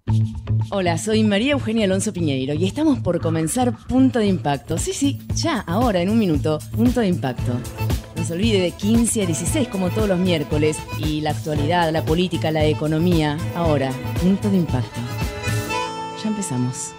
Hola, soy María Eugenia Alonso Piñeiro y estamos por comenzar Punto de Impacto. Sí, ya, ahora, en un minuto, Punto de Impacto. No se olvide de 15 a 16 como todos los miércoles y la actualidad, la política, la economía. Ahora, Punto de Impacto. Ya empezamos.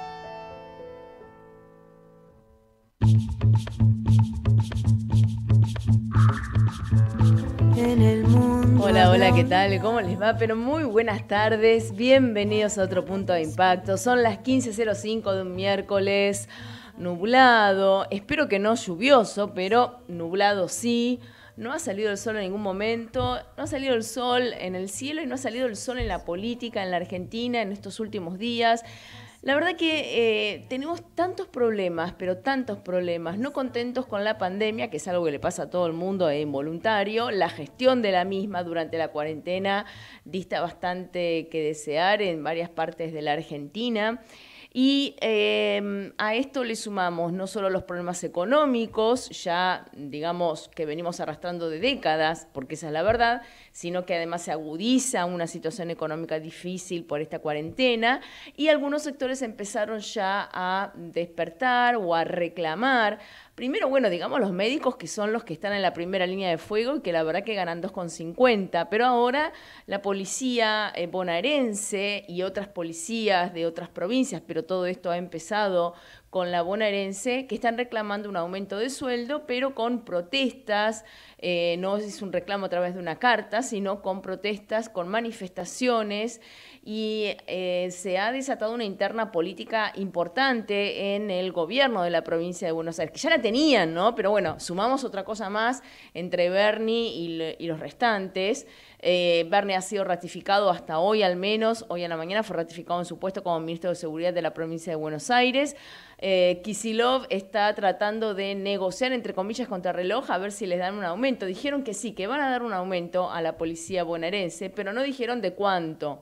En el mundo. Hola, ¿qué tal? ¿Cómo les va? Pero muy buenas tardes, bienvenidos a otro Punto de Impacto. Son las 15:05 de un miércoles nublado, espero que no lluvioso, pero nublado sí. No ha salido el sol en ningún momento, no ha salido el sol en el cielo y no ha salido el sol en la política, en la Argentina, en estos últimos días. La verdad que tenemos tantos problemas, pero tantos problemas, no contentos con la pandemia, que es algo que le pasa a todo el mundo, es involuntario. La gestión de la misma durante la cuarentena dista bastante que desear en varias partes de la Argentina. Y a esto le sumamos no solo los problemas económicos, ya digamos que venimos arrastrando de décadas, porque esa es la verdad, sino que además se agudiza una situación económica difícil por esta cuarentena y algunos sectores empezaron ya a despertar o a reclamar. Primero, bueno, digamos los médicos que son los que están en la primera línea de fuego y que la verdad que ganan 2,50, pero ahora la policía bonaerense y otras policías de otras provincias, pero todo esto ha empezado con la bonaerense, que están reclamando un aumento de sueldo, pero con protestas, no es un reclamo a través de una carta, sino con protestas, con manifestaciones, y se ha desatado una interna política importante en el gobierno de la provincia de Buenos Aires, que ya la tenían, ¿no? Pero bueno, sumamos otra cosa más entre Bernie y los restantes. Bernie ha sido ratificado hasta hoy al menos, hoy en la mañana fue ratificado en su puesto como ministro de Seguridad de la provincia de Buenos Aires. Kicillof está tratando de negociar, entre comillas, contrarreloj, a ver si les dan un aumento. Dijeron que sí, que van a dar un aumento a la policía bonaerense, pero no dijeron de cuánto.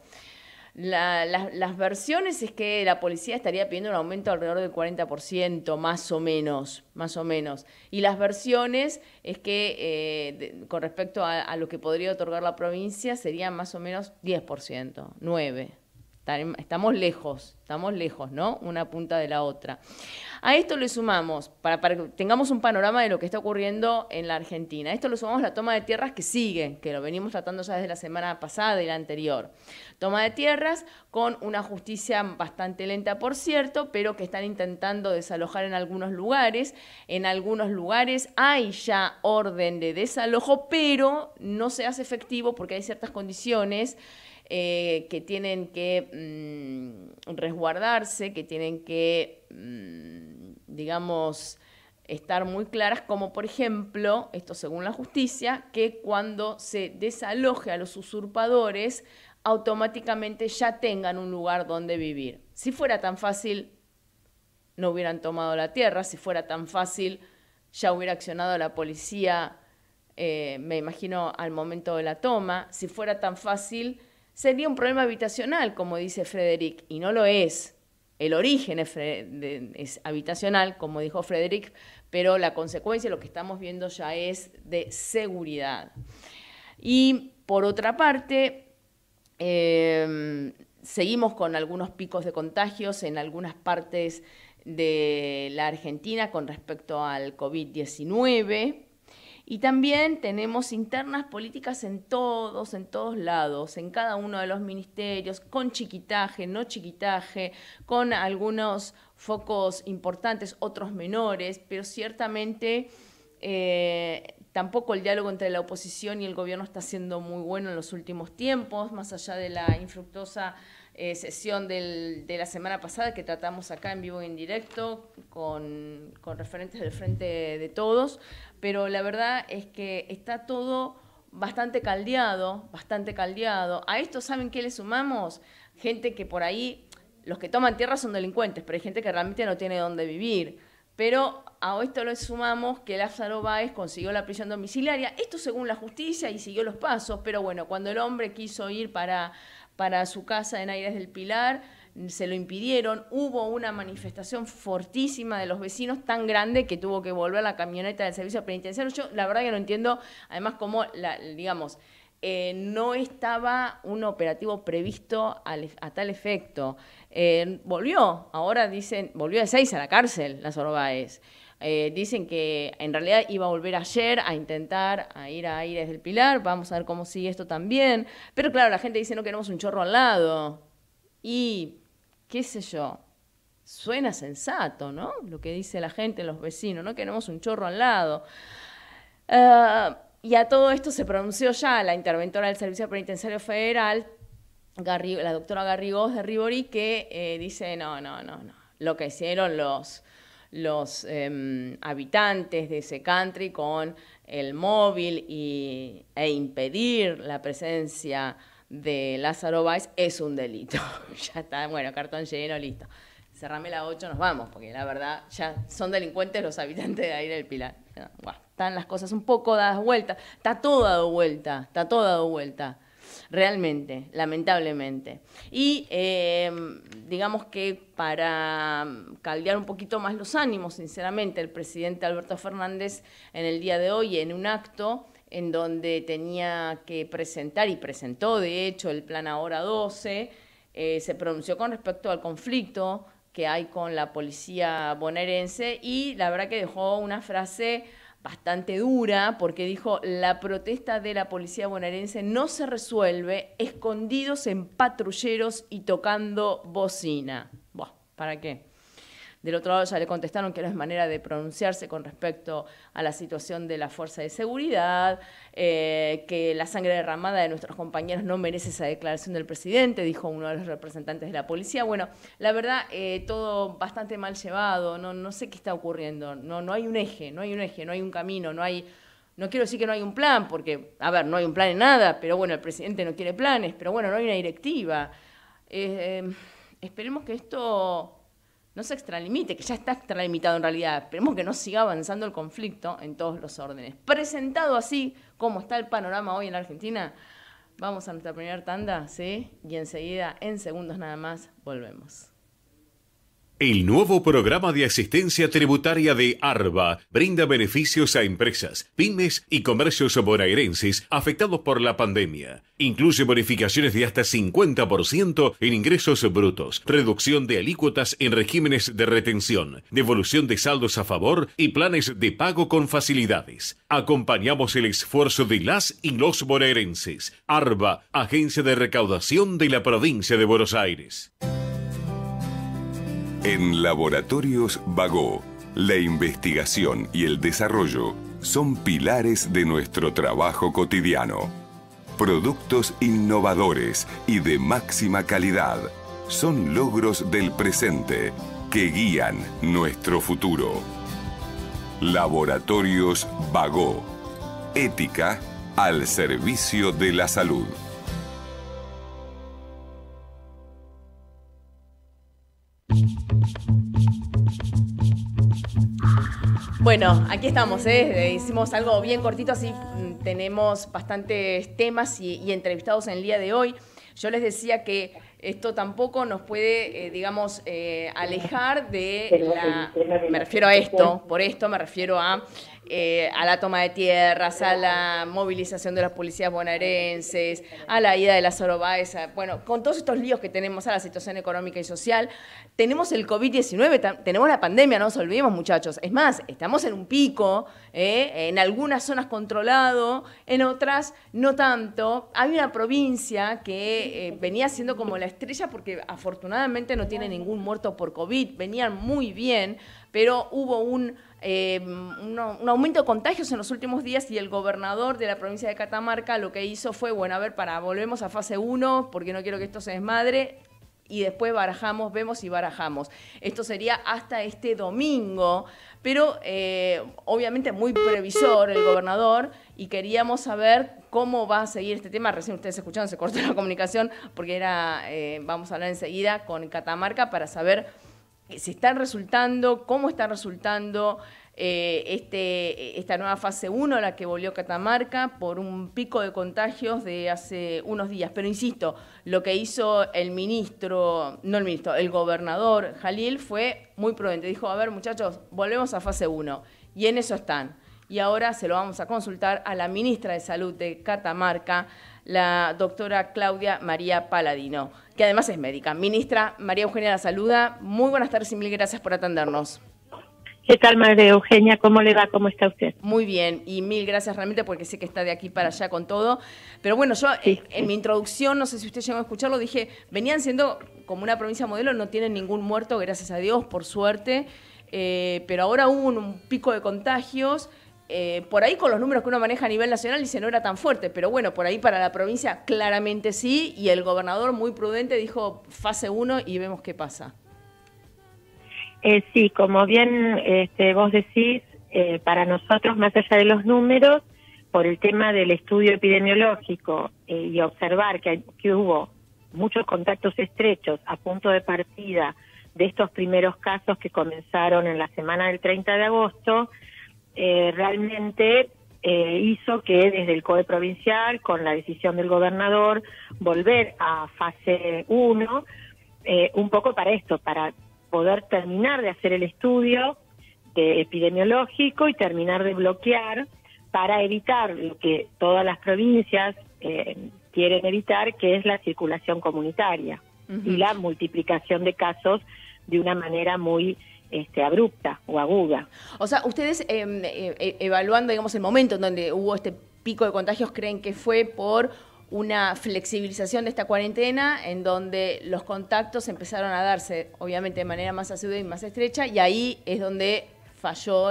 Las versiones es que la policía estaría pidiendo un aumento alrededor del 40%, más o menos. Y las versiones es que con respecto a lo que podría otorgar la provincia sería más o menos 10%, 9%. Estamos lejos, ¿no? Una punta de la otra. A esto le sumamos, para que tengamos un panorama de lo que está ocurriendo en la Argentina, a esto le sumamos la toma de tierras que sigue, que lo venimos tratando ya desde la semana pasada y la anterior. Toma de tierras con una justicia bastante lenta, por cierto, pero que están intentando desalojar en algunos lugares. En algunos lugares hay ya orden de desalojo, pero no se hace efectivo porque hay ciertas condiciones que tienen que resguardarse, que tienen que, digamos, estar muy claras, como por ejemplo, esto según la justicia, que cuando se desaloje a los usurpadores, automáticamente ya tengan un lugar donde vivir. Si fuera tan fácil, no hubieran tomado la tierra. Si fuera tan fácil, ya hubiera accionado la policía, me imagino, al momento de la toma. Si fuera tan fácil, sería un problema habitacional, como dice Frederick, y no lo es. El origen es habitacional, como dijo Frederick, pero la consecuencia, lo que estamos viendo ya es de seguridad. Y por otra parte, seguimos con algunos picos de contagios en algunas partes de la Argentina con respecto al COVID-19. Y también tenemos internas políticas en todos lados, en cada uno de los ministerios, con chiquitaje, no chiquitaje, con algunos focos importantes, otros menores, pero ciertamente tampoco el diálogo entre la oposición y el gobierno está siendo muy bueno en los últimos tiempos, más allá de la infructuosa sesión de la semana pasada que tratamos acá en vivo y en directo con referentes del Frente de Todos, pero la verdad es que está todo bastante caldeado. A esto, ¿saben qué le sumamos? Gente que por ahí, los que toman tierra son delincuentes, pero hay gente que realmente no tiene dónde vivir. Pero a esto le sumamos que Lázaro Báez consiguió la prisión domiciliaria, esto según la justicia, y siguió los pasos, pero bueno, cuando el hombre quiso ir para su casa en Aires del Pilar, se lo impidieron. Hubo una manifestación fortísima de los vecinos, tan grande que tuvo que volver la camioneta del servicio penitenciario. Yo la verdad que no entiendo, además, cómo, digamos, no estaba un operativo previsto a tal efecto. Ahora dicen, volvió de 6 a la cárcel, Lázaro Báez. Dicen que en realidad iba a volver ayer a intentar ir a Aires del Pilar. Vamos a ver cómo sigue esto también. Pero claro, la gente dice no queremos un chorro al lado. Y qué sé yo, suena sensato, ¿no? Lo que dice la gente, los vecinos, no queremos un chorro al lado. Y a todo esto se pronunció ya la interventora del Servicio Penitenciario Federal, la doctora Garrigós de Rivoli, que dice no. Lo que hicieron los habitantes de ese country con el móvil e impedir la presencia de Lázaro Báez es un delito. Ya está, bueno, cartón lleno, listo. Cerrame la 8, nos vamos, porque la verdad ya son delincuentes los habitantes de Aires del Pilar. Bueno, están las cosas un poco dadas vueltas. Está todo dado vuelta. Realmente, lamentablemente. Y digamos que para caldear un poquito más los ánimos, sinceramente, el presidente Alberto Fernández en el día de hoy, en un acto en donde tenía que presentar, y presentó de hecho el Plan Ahora 12, se pronunció con respecto al conflicto que hay con la policía bonaerense y la verdad que dejó una frase bastante dura porque dijo: la protesta de la policía bonaerense no se resuelve escondidos en patrulleros y tocando bocina. Buah, ¿para qué? Del otro lado ya le contestaron que no es manera de pronunciarse con respecto a la situación de la fuerza de seguridad, que la sangre derramada de nuestros compañeros no merece esa declaración del presidente, dijo uno de los representantes de la policía. Bueno, la verdad, todo bastante mal llevado, no sé qué está ocurriendo, no hay un eje, no hay un camino, no quiero decir que no hay un plan, porque, a ver, no hay un plan en nada, pero bueno, el presidente no quiere planes, pero bueno, no hay una directiva. Esperemos que esto no se extralimite, que ya está extralimitado en realidad. Esperemos que no siga avanzando el conflicto en todos los órdenes. Presentado así como está el panorama hoy en la Argentina, vamos a nuestra primera tanda, ¿sí? Y enseguida, en segundos nada más, volvemos. El nuevo programa de asistencia tributaria de ARBA brinda beneficios a empresas, pymes y comercios bonaerenses afectados por la pandemia. Incluye bonificaciones de hasta 50% en ingresos brutos, reducción de alícuotas en regímenes de retención, devolución de saldos a favor y planes de pago con facilidades. Acompañamos el esfuerzo de las y los bonaerenses. ARBA, Agencia de Recaudación de la Provincia de Buenos Aires. En Laboratorios Bagó, la investigación y el desarrollo son pilares de nuestro trabajo cotidiano. Productos innovadores y de máxima calidad son logros del presente que guían nuestro futuro. Laboratorios Bagó, ética al servicio de la salud. Bueno, aquí estamos, hicimos algo bien cortito, así tenemos bastantes temas y entrevistados en el día de hoy. Yo les decía que esto tampoco nos puede, alejar de la... Me refiero a esto, por esto me refiero a la toma de tierras, a la movilización de las policías bonaerenses, a la ida de Lázaro Báez, bueno, con todos estos líos que tenemos, a la situación económica y social. Tenemos el COVID-19, tenemos la pandemia, no nos olvidemos, muchachos. Es más, estamos en un pico, en algunas zonas controlado, en otras no tanto. Hay una provincia que venía siendo como la estrella porque afortunadamente no tiene ningún muerto por COVID, venían muy bien, pero hubo un aumento de contagios en los últimos días y el gobernador de la provincia de Catamarca lo que hizo fue, bueno, a ver, volvemos a fase 1 porque no quiero que esto se desmadre y después barajamos, vemos y barajamos. Esto sería hasta este domingo, pero obviamente muy previsor el gobernador y queríamos saber cómo va a seguir este tema. Recién ustedes escucharon, se cortó la comunicación porque vamos a hablar enseguida con Catamarca para saber si están resultando, cómo está resultando esta nueva fase 1, la que volvió Catamarca, por un pico de contagios de hace unos días. Pero insisto, lo que hizo el gobernador Jalil fue muy prudente. Dijo, a ver muchachos, volvemos a fase 1. Y en eso están. Y ahora se lo vamos a consultar a la ministra de Salud de Catamarca, la doctora Claudia María Paladino, que además es médica. Ministra, María Eugenia la saluda. Muy buenas tardes y mil gracias por atendernos. ¿Qué tal, María Eugenia? ¿Cómo le va? ¿Cómo está usted? Muy bien, y mil gracias realmente porque sé que está de aquí para allá con todo. Pero bueno, yo Sí. En mi introducción, no sé si usted llegó a escucharlo, dije, venían siendo como una provincia modelo, no tienen ningún muerto, gracias a Dios, por suerte, pero ahora hubo un pico de contagios. Por ahí con los números que uno maneja a nivel nacional dice no era tan fuerte, pero bueno, por ahí para la provincia claramente sí, y el gobernador muy prudente dijo fase 1 y vemos qué pasa. Sí, como bien vos decís, para nosotros, más allá de los números, por el tema del estudio epidemiológico y observar que hubo muchos contactos estrechos a punto de partida de estos primeros casos que comenzaron en la semana del 30 de agosto, realmente hizo que desde el COE provincial, con la decisión del gobernador, volver a fase 1, un poco para esto, para poder terminar de hacer el estudio epidemiológico y terminar de bloquear para evitar lo que todas las provincias quieren evitar, que es la circulación comunitaria y la multiplicación de casos de una manera muy abrupta o aguda. O sea, ustedes evaluando, digamos, el momento en donde hubo este pico de contagios, ¿creen que fue por una flexibilización de esta cuarentena en donde los contactos empezaron a darse, obviamente, de manera más asidua y más estrecha, y ahí es donde falló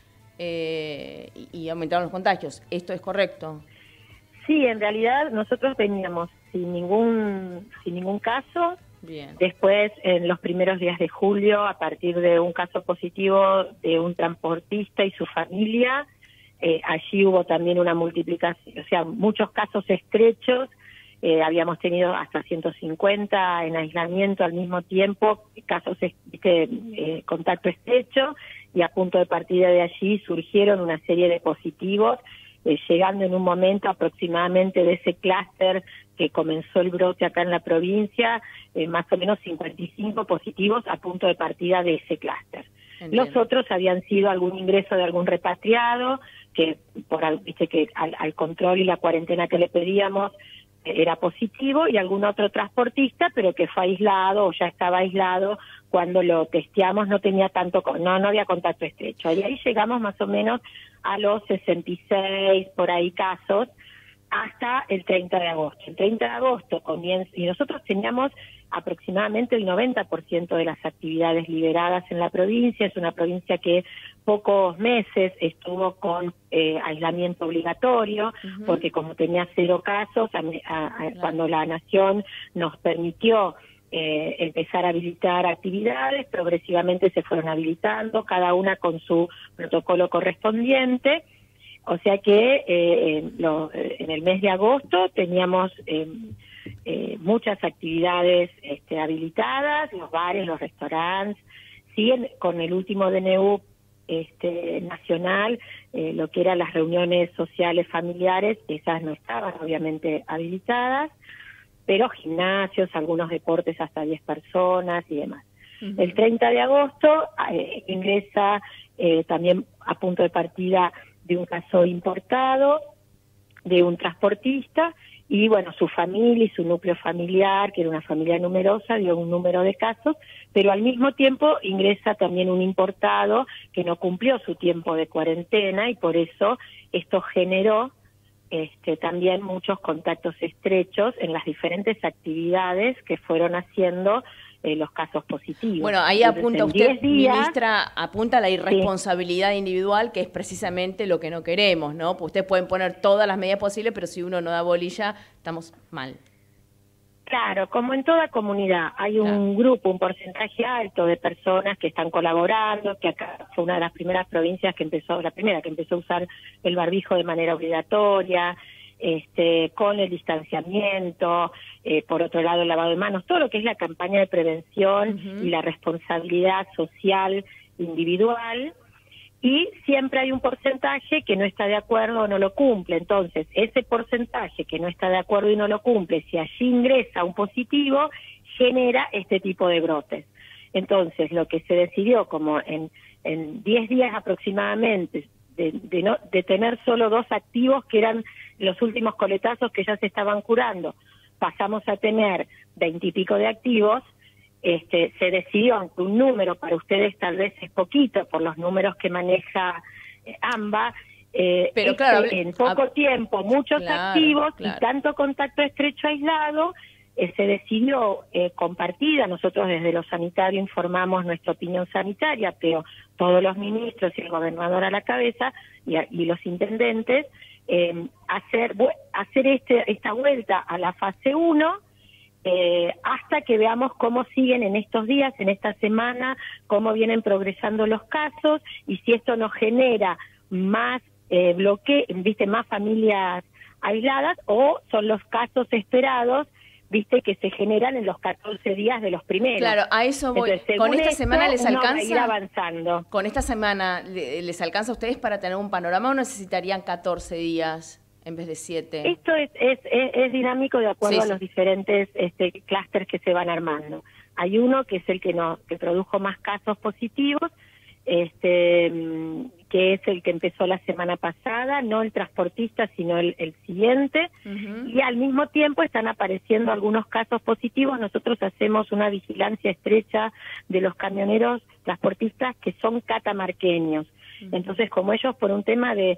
y aumentaron los contagios? ¿Esto es correcto? Sí, en realidad nosotros veníamos sin ningún caso. Bien. Después, en los primeros días de julio, a partir de un caso positivo de un transportista y su familia, allí hubo también una multiplicación, o sea, muchos casos estrechos. Habíamos tenido hasta 150 en aislamiento al mismo tiempo, casos contacto estrecho, y a punto de partida de allí surgieron una serie de positivos, llegando en un momento aproximadamente de ese clúster que comenzó el brote acá en la provincia, más o menos 55 positivos a punto de partida de ese clúster. Los otros habían sido algún ingreso de algún repatriado, que viste que al control y la cuarentena que le pedíamos era positivo, y algún otro transportista, pero que fue aislado o ya estaba aislado cuando lo testeamos, no había contacto estrecho. Y ahí llegamos más o menos a los 66 por ahí casos hasta el 30 de agosto. El 30 de agosto comienza, y nosotros teníamos aproximadamente el 90% de las actividades liberadas en la provincia. Es una provincia que pocos meses estuvo con aislamiento obligatorio, porque como tenía 0 casos, cuando la Nación nos permitió empezar a habilitar actividades, progresivamente se fueron habilitando, cada una con su protocolo correspondiente. O sea que en el mes de agosto teníamos muchas actividades habilitadas, los bares, los restaurantes, siguen con el último DNU nacional, lo que eran las reuniones sociales familiares, esas no estaban obviamente habilitadas, pero gimnasios, algunos deportes hasta 10 personas y demás. El 30 de agosto ingresa también a punto de partida de un caso importado, de un transportista, y bueno, su familia y su núcleo familiar, que era una familia numerosa, dio un número de casos, pero al mismo tiempo ingresa también un importado que no cumplió su tiempo de cuarentena, y por eso esto generó también muchos contactos estrechos en las diferentes actividades que fueron haciendo los casos positivos. Bueno, ahí apunta usted, ministra, apunta a la irresponsabilidad individual, que es precisamente lo que no queremos, ¿no? Pues ustedes pueden poner todas las medidas posibles, pero si uno no da bolilla, estamos mal. Claro, como en toda comunidad, hay un grupo, un porcentaje alto de personas que están colaborando, que acá fue una de las primeras provincias que empezó a usar el barbijo de manera obligatoria, con el distanciamiento, por otro lado el lavado de manos, todo lo que es la campaña de prevención y la responsabilidad social individual, y siempre hay un porcentaje que no está de acuerdo o no lo cumple. Entonces, ese porcentaje que no está de acuerdo y no lo cumple, si allí ingresa un positivo, genera este tipo de brotes. Entonces, lo que se decidió, como en 10 días aproximadamente de tener solo 2 activos, que eran los últimos coletazos que ya se estaban curando, pasamos a tener 20 y pico de activos. Se decidió, aunque un número para ustedes tal vez es poquito por los números que maneja AMBA, pero claro, en poco tiempo muchos activos y tanto contacto estrecho aislado, se decidió compartida. Nosotros desde lo sanitario informamos nuestra opinión sanitaria, pero todos los ministros y el gobernador a la cabeza y los intendentes, hacer esta vuelta a la fase 1, hasta que veamos cómo siguen en estos días, en esta semana, cómo vienen progresando los casos, y si esto nos genera más más familias aisladas, o son los casos esperados, que se generan en los 14 días de los primeros. Claro, a eso voy. Entonces, ¿Con esta semana les alcanza? Va a ir avanzando. ¿Con esta semana les alcanza a ustedes para tener un panorama, o necesitarían 14 días en vez de 7? Esto es dinámico de acuerdo a los diferentes clústeres que se van armando. Hay uno que es el que produjo más casos positivos, que es el que empezó la semana pasada, no el transportista, sino el siguiente, y al mismo tiempo están apareciendo algunos casos positivos. Nosotros hacemos una vigilancia estrecha de los camioneros transportistas que son catamarqueños. Entonces, como ellos, por un tema de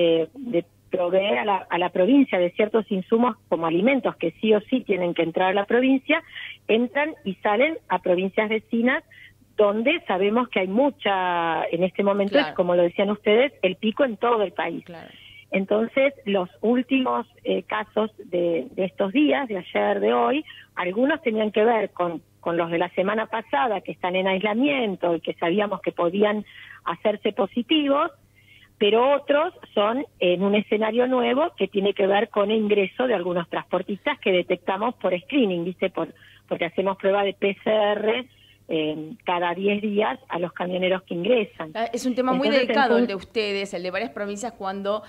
proveer a la provincia de ciertos insumos como alimentos que sí o sí tienen que entrar a la provincia, entran y salen a provincias vecinas, donde sabemos que hay mucha, en este momento, es como lo decían ustedes, el pico en todo el país. Entonces, los últimos casos de estos días, de ayer, de hoy, algunos tenían que ver con los de la semana pasada, que están en aislamiento y que sabíamos que podían hacerse positivos, pero otros son en un escenario nuevo que tiene que ver con el ingreso de algunos transportistas que detectamos por screening, porque hacemos prueba de PCR cada 10 días a los camioneros que ingresan. Es un tema muy delicado el de ustedes, el de varias provincias, cuando,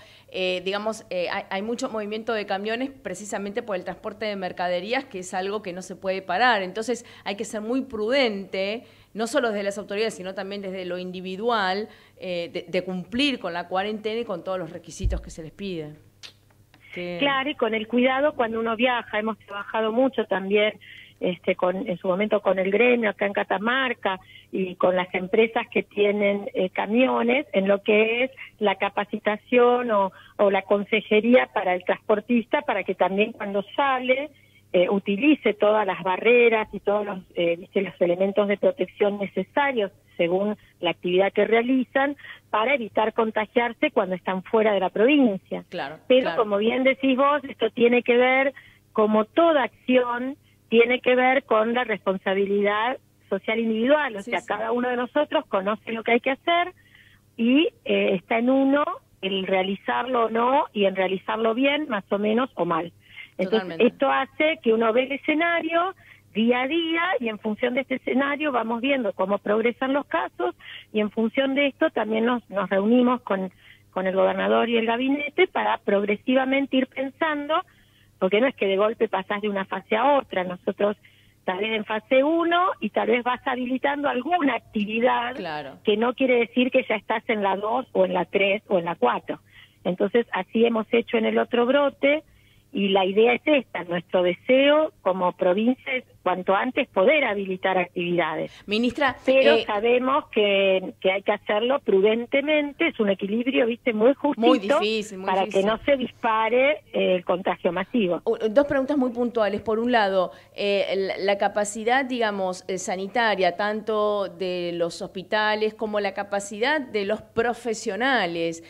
hay mucho movimiento de camiones precisamente por el transporte de mercaderías, que es algo que no se puede parar. Entonces hay que ser muy prudente, no solo desde las autoridades, sino también desde lo individual, de cumplir con la cuarentena y con todos los requisitos que se les piden. Claro, y con el cuidado cuando uno viaja. Hemos trabajado mucho también en su momento con el gremio acá en Catamarca y con las empresas que tienen camiones, en lo que es la capacitación o la consejería para el transportista, para que también cuando sale utilice todas las barreras y todos los elementos de protección necesarios según la actividad que realizan, para evitar contagiarse cuando están fuera de la provincia. Pero como bien decís vos, esto tiene que ver, como toda acción, tiene que ver con la responsabilidad social individual. O sea, cada uno de nosotros conoce lo que hay que hacer y está en uno el realizarlo o no, y en realizarlo bien, más o menos, o mal. Entonces, esto hace que uno ve el escenario día a día, y en función de este escenario vamos viendo cómo progresan los casos, y en función de esto también nos reunimos con el gobernador y el gabinete para progresivamente ir pensando, porque no es que de golpe pasás de una fase a otra. Nosotros tal vez en fase 1 y tal vez vas habilitando alguna actividad, que no quiere decir que ya estás en la 2 o en la 3 o en la 4. Entonces así hemos hecho en el otro brote, y la idea es esta. Nuestro deseo como provincia es cuanto antes poder habilitar actividades. Ministra, pero sabemos que hay que hacerlo prudentemente. Es un equilibrio, muy justito, muy difícil, para que no se dispare el contagio masivo. Dos preguntas muy puntuales. Por un lado, la capacidad, sanitaria, tanto de los hospitales como la capacidad de los profesionales,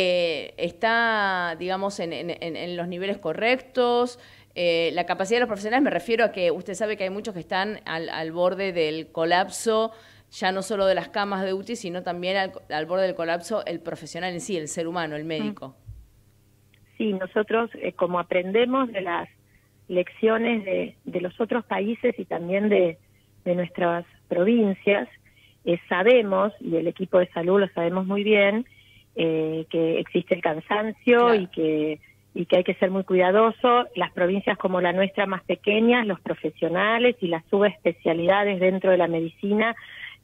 está, en los niveles correctos. La capacidad de los profesionales, me refiero a que usted sabe que hay muchos que están al borde del colapso, ya no solo de las camas de UTI, sino también al borde del colapso el profesional en sí, el ser humano, el médico. Sí, nosotros como aprendemos de las lecciones de los otros países y también de nuestras provincias, sabemos, y el equipo de salud lo sabemos muy bien, que existe el cansancio y que hay que ser muy cuidadoso. Las provincias como la nuestra más pequeñas, los profesionales y las subespecialidades dentro de la medicina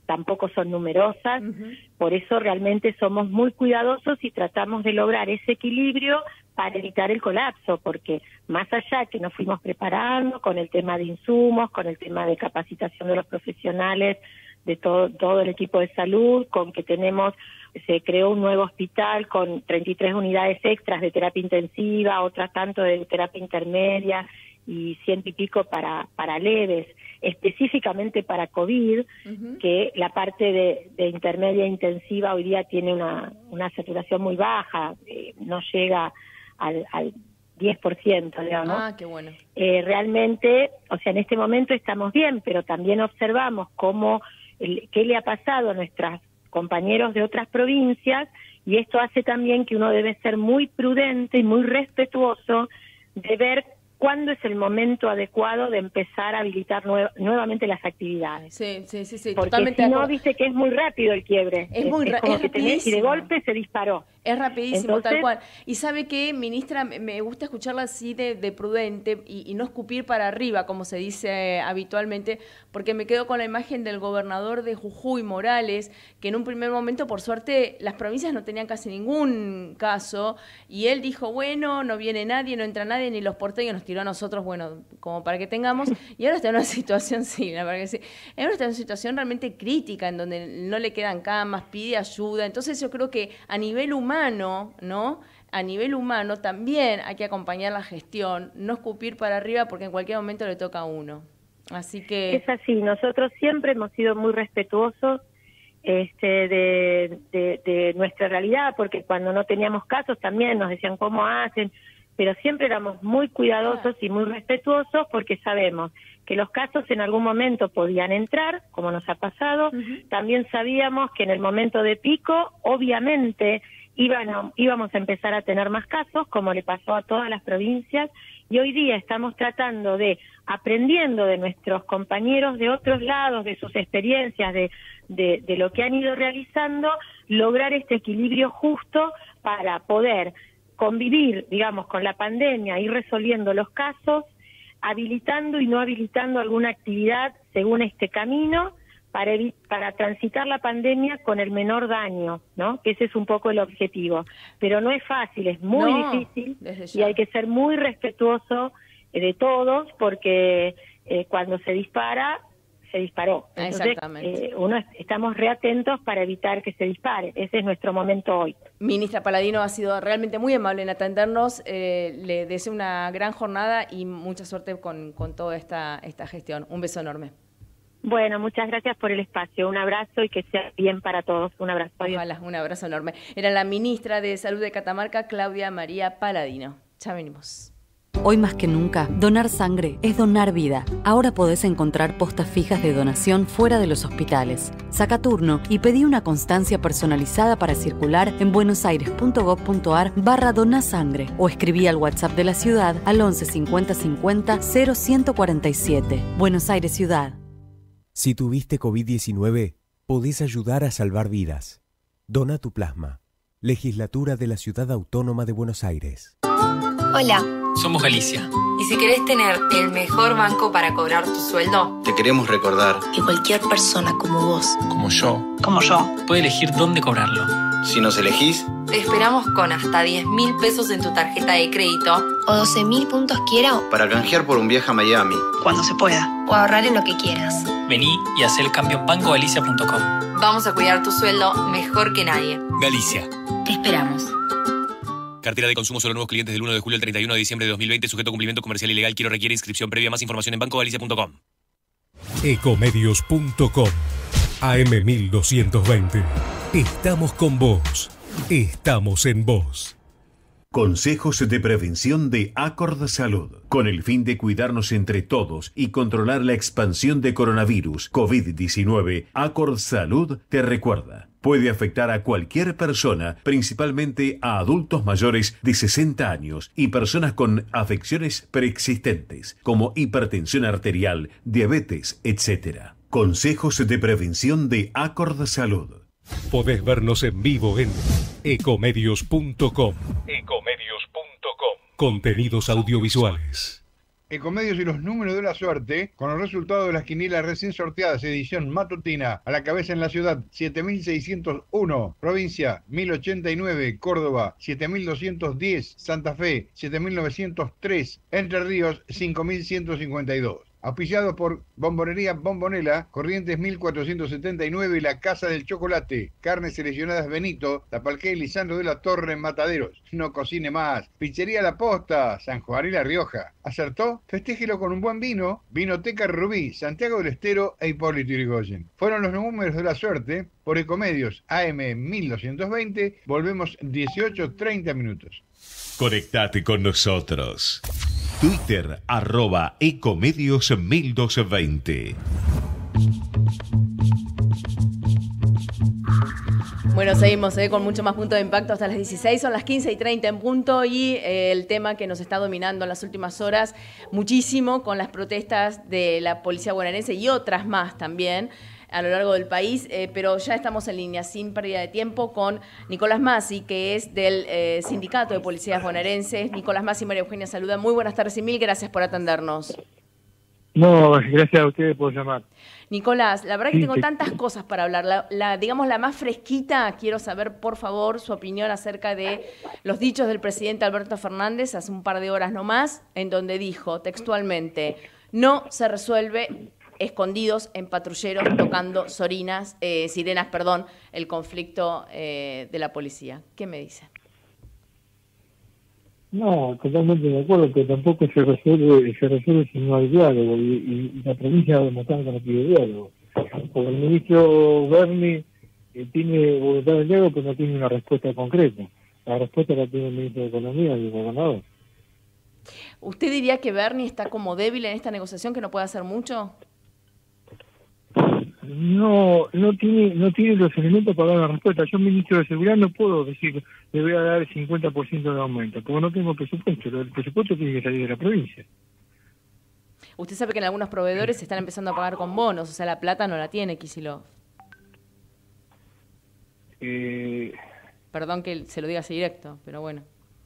tampoco son numerosas, por eso realmente somos muy cuidadosos y tratamos de lograr ese equilibrio para evitar el colapso, porque más allá que nos fuimos preparando con el tema de insumos, con el tema de capacitación de los profesionales, de todo el equipo de salud, con que se creó un nuevo hospital con 33 unidades extras de terapia intensiva, otras tanto de terapia intermedia y 100 y pico para leves, específicamente para COVID, que la parte de intermedia e intensiva hoy día tiene una saturación muy baja, no llega al 10%, digamos. Ah, qué bueno. Realmente, o sea, en este momento estamos bien, pero también observamos qué le ha pasado a nuestros compañeros de otras provincias, y esto hace también que uno debe ser muy prudente y muy respetuoso de ver cuándo es el momento adecuado de empezar a habilitar nuevamente las actividades. Sí, porque totalmente. Si no, viste que es muy rápido el quiebre. Es muy rápido. Y de golpe se disparó. Es rapidísimo, Entonces, tal cual. Y sabe qué, ministra, me gusta escucharla así de prudente y no escupir para arriba, como se dice habitualmente, porque me quedo con la imagen del gobernador de Jujuy, Morales, que en un primer momento, por suerte, las provincias no tenían casi ningún caso, y él dijo, bueno, no viene nadie, no entra nadie, ni los porteños nos tiró a nosotros, bueno, como para que tengamos, y ahora está en una situación, sí, la verdad que sí, ahora está en una situación realmente crítica, en donde no le quedan camas, pide ayuda. Entonces yo creo que a nivel humano, ¿no? A nivel humano también hay que acompañar la gestión, no escupir para arriba porque en cualquier momento le toca a uno. Así que... Es así, nosotros siempre hemos sido muy respetuosos de nuestra realidad, porque cuando no teníamos casos también nos decían cómo hacen, pero siempre éramos muy cuidadosos y muy respetuosos porque sabemos que los casos en algún momento podían entrar, como nos ha pasado. También sabíamos que en el momento de pico, obviamente, íbamos a empezar a tener más casos, como le pasó a todas las provincias, y hoy día estamos tratando aprendiendo de nuestros compañeros de otros lados, de sus experiencias, de lo que han ido realizando, lograr este equilibrio justo para poder convivir, digamos, con la pandemia, ir resolviendo los casos, habilitando y no habilitando alguna actividad según este camino, para transitar la pandemia con el menor daño, ¿no? Que ese es un poco el objetivo. Pero no es fácil, es muy difícil, y hay que ser muy respetuoso de todos, porque cuando se dispara, se disparó. Entonces, exactamente. Estamos reatentos para evitar que se dispare. Ese es nuestro momento hoy. Ministra Paladino ha sido realmente muy amable en atendernos. Le deseo una gran jornada y mucha suerte con toda esta gestión. Un beso enorme. Bueno, muchas gracias por el espacio. Un abrazo y que sea bien para todos. Un abrazo. Ojalá, un abrazo enorme. Era la ministra de Salud de Catamarca, Claudia María Paladino. Ya venimos. Hoy más que nunca, donar sangre es donar vida. Ahora podés encontrar postas fijas de donación fuera de los hospitales. Saca turno y pedí una constancia personalizada para circular en buenosaires.gov.ar/donasangre o escribí al WhatsApp de la ciudad al 11 50 50 0147. Buenos Aires Ciudad. Si tuviste COVID-19, podés ayudar a salvar vidas. Dona tu plasma. Legislatura de la Ciudad Autónoma de Buenos Aires. Hola. Somos Galicia. Y si querés tener el mejor banco para cobrar tu sueldo, te queremos recordar que cualquier persona como vos, como yo, puede elegir dónde cobrarlo. Si nos elegís, te esperamos con hasta 10.000 pesos en tu tarjeta de crédito o 12.000 puntos quiera para canjear por un viaje a Miami, cuando se pueda, o ahorrar en lo que quieras. Vení y haz el cambio en bancogalicia.com. Vamos a cuidar tu sueldo mejor que nadie. Galicia. Te esperamos. Cartera de consumo solo nuevos clientes del 1 de julio al 31 de diciembre de 2020, sujeto a cumplimiento comercial ilegal. Quiero requiere inscripción previa. Más información en bancogalicia.com. Ecomedios.com. AM 1220. Estamos con vos. Estamos en vos. Consejos de prevención de Acord Salud. Con el fin de cuidarnos entre todos y controlar la expansión de coronavirus COVID-19, Acord Salud te recuerda: puede afectar a cualquier persona, principalmente a adultos mayores de 60 años y personas con afecciones preexistentes, como hipertensión arterial, diabetes, etc. Consejos de prevención de Acord Salud. Podés vernos en vivo en ecomedios.com. Contenidos audiovisuales. Ecomedios y los números de la suerte, con los resultados de las quinielas recién sorteadas, edición matutina, a la cabeza en la ciudad, 7.601, provincia, 1.089, Córdoba, 7.210, Santa Fe, 7.903, Entre Ríos, 5.152. Auspiciado por Bombonería Bombonela, Corrientes 1479 y La Casa del Chocolate. Carnes seleccionadas Benito, Tapalqué y Lisandro de la Torre en Mataderos. No cocine más. Pizzería La Posta, San Juan y La Rioja. ¿Acertó? Festéjelo con un buen vino. Vinoteca Rubí, Santiago del Estero e Hipólito Yrigoyen. Fueron los números de la suerte por Ecomedios AM 1220. Volvemos 18:30 minutos. Conectate con nosotros. Twitter, @Ecomedios1220. Bueno, seguimos con mucho más punto de impacto hasta las 16, son las 15:30 en punto y el tema que nos está dominando en las últimas horas muchísimo con las protestas de la policía bonaerense y otras más también a lo largo del país, pero ya estamos en línea, sin pérdida de tiempo, con Nicolás Massi, que es del Sindicato de Policías Bonaerenses. Nicolás Massi, María Eugenia saluda. Muy buenas tardes y mil gracias por atendernos. No, gracias a ustedes por llamar. Nicolás, la verdad que tengo tantas cosas para hablar. Digamos, la más fresquita, quiero saber, por favor, su opinión acerca de los dichos del presidente Alberto Fernández hace un par de horas nomás, en donde dijo textualmente, no se resuelve escondidos en patrulleros tocando sirenas, el conflicto de la policía. ¿Qué me dice? No, totalmente de acuerdo, pero tampoco se resuelve si no hay diálogo, y la provincia ha demostrado que no tiene diálogo. Porque el ministro Berni tiene voluntad de diálogo, pero no tiene una respuesta concreta. La respuesta la tiene el ministro de Economía y el gobernador. ¿Usted diría que Berni está como débil en esta negociación, que no puede hacer mucho? No tiene los elementos para dar una respuesta. Yo, ministro de Seguridad, no puedo decir le voy a dar el 50% de aumento, porque no tengo presupuesto. El presupuesto tiene que salir de la provincia. Usted sabe que en algunos proveedores se están empezando a pagar con bonos, o sea, la plata no la tiene Kicillof. Perdón que se lo diga así directo, pero bueno.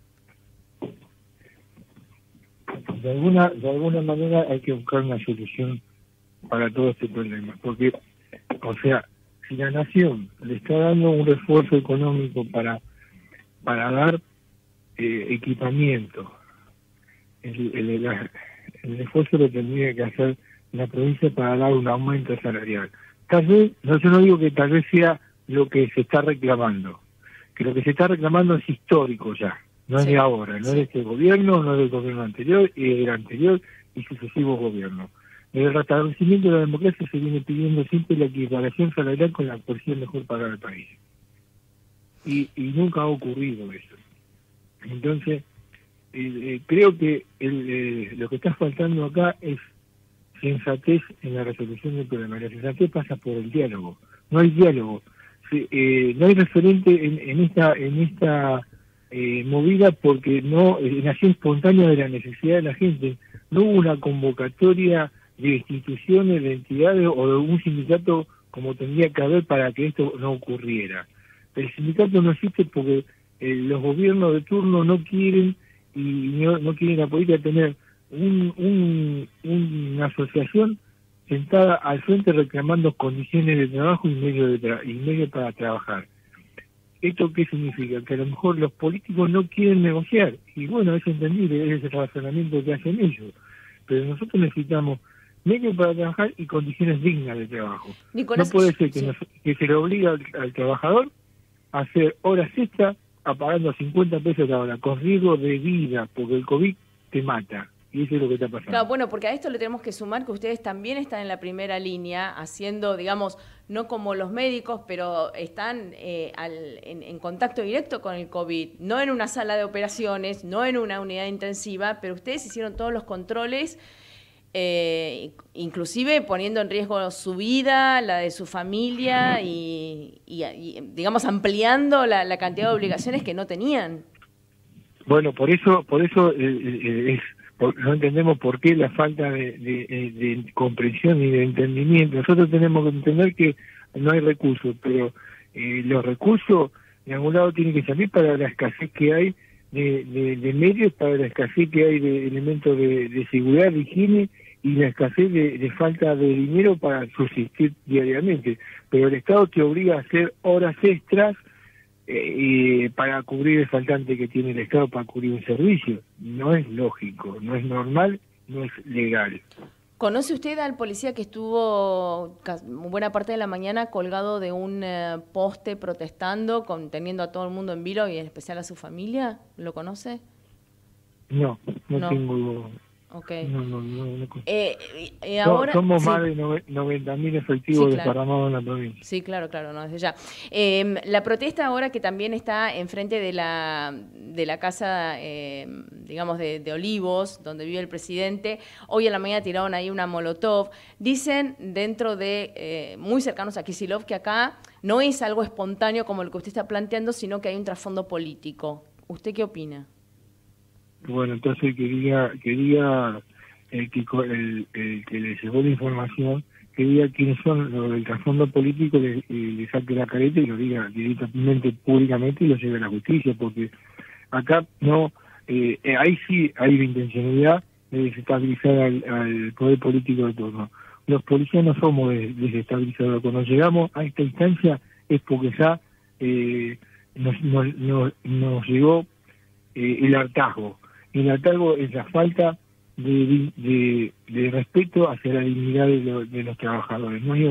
De alguna manera hay que buscar una solución para todo este problema, porque, o sea, si la nación le está dando un refuerzo económico para dar equipamiento, el esfuerzo lo tendría que hacer la provincia para dar un aumento salarial. Tal vez, yo no digo que tal vez sea lo que se está reclamando, que lo que se está reclamando es histórico ya, no es de ahora, no es de este gobierno, no es del gobierno anterior y del anterior y sucesivos gobiernos. Desde el restablecimiento de la democracia se viene pidiendo siempre la equiparación salarial con la policía mejor pagada del país. Y nunca ha ocurrido eso. Entonces, creo que lo que está faltando acá es sensatez en la resolución del problema. La sensatez pasa por el diálogo. No hay diálogo. No hay referente en esta movida porque no nació espontánea de la necesidad de la gente. No hubo una convocatoria de instituciones, de entidades o de un sindicato como tendría que haber para que esto no ocurriera. El sindicato no existe porque los gobiernos de turno no quieren no quieren la política tener una asociación sentada al frente reclamando condiciones de trabajo y medio para trabajar. ¿Esto qué significa? Que a lo mejor los políticos no quieren negociar, y bueno, es entendible, es el razonamiento que hacen ellos, pero nosotros necesitamos medio para trabajar y condiciones dignas de trabajo. Nicolás, no puede ser que se le obligue al trabajador a hacer horas extra pagando 50 pesos la hora, con riesgo de vida, porque el COVID te mata. Y eso es lo que está pasando. Claro, bueno, porque a esto le tenemos que sumar que ustedes también están en la primera línea, haciendo, digamos, no como los médicos, pero están en contacto directo con el COVID, no en una sala de operaciones, no en una unidad intensiva, pero ustedes hicieron todos los controles, inclusive poniendo en riesgo su vida, la de su familia y digamos, ampliando la cantidad de obligaciones que no tenían. Bueno, por eso no entendemos por qué la falta de comprensión y de entendimiento. Nosotros tenemos que entender que no hay recursos, pero los recursos de algún lado tienen que salir para la escasez que hay de medios para la escasez que hay de elementos de seguridad, de higiene, y la escasez de falta de dinero para subsistir diariamente. Pero el Estado te obliga a hacer horas extras para cubrir el faltante que tiene el Estado para cubrir un servicio. No es lógico, no es normal, no es legal. ¿Conoce usted al policía que estuvo buena parte de la mañana colgado de un poste protestando, teniendo a todo el mundo en vilo y en especial a su familia? ¿Lo conoce? No tengo... Okay. No. Ahora, somos más de 90.000 efectivos desparramados en la provincia. Sí, claro, no, desde ya. La protesta ahora que también está enfrente de la casa, digamos, de Olivos, donde vive el presidente, hoy en la mañana tiraron ahí una molotov. Dicen dentro de, muy cercanos a Kicillof, que acá no es algo espontáneo como lo que usted está planteando, sino que hay un trasfondo político. ¿Usted qué opina? Bueno, entonces quería el que le llegó la información, quería quiénes son los del trasfondo político, le saque la careta y lo diga directamente, públicamente, y lo lleve a la justicia, porque acá no, ahí sí hay la intencionalidad de desestabilizar al poder político de turno. Los policías no somos desestabilizadores. Cuando llegamos a esta instancia es porque ya nos llegó el hartazgo. El hartazgo es la falta de respeto hacia la dignidad de los trabajadores. No hay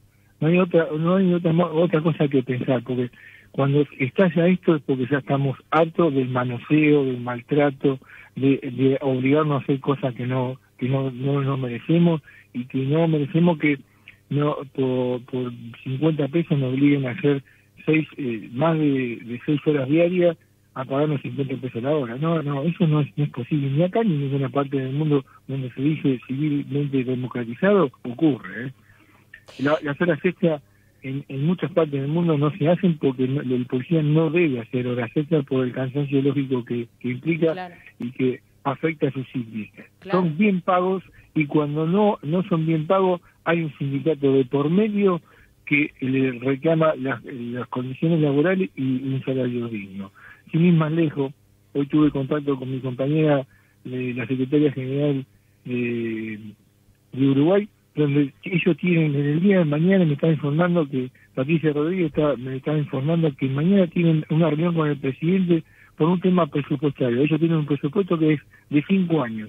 otra cosa que pensar, porque cuando estalla esto es porque ya estamos hartos del manoseo, del maltrato, de obligarnos a hacer cosas que no merecemos, y que no merecemos que no por 50 pesos nos obliguen a hacer más de 6 horas diarias, a pagarnos 50 pesos la hora. No, eso no es posible. Ni acá ni en ninguna parte del mundo donde se dice civilmente democratizado ocurre. Las horas extras en muchas partes del mundo no se hacen porque el policía no debe hacer horas extras por el cansancio lógico que implica, claro, y que afecta a sus psiquis. Claro. Son bien pagos, y cuando no son bien pagos hay un sindicato de por medio que le reclama las condiciones laborales y un salario digno. Sin ir más lejos, hoy tuve contacto con mi compañera, la secretaria general de Uruguay, donde ellos tienen, en el día de mañana me están informando que Patricia Rodríguez me está informando que mañana tienen una reunión con el presidente por un tema presupuestario. Ellos tienen un presupuesto que es de 5 años,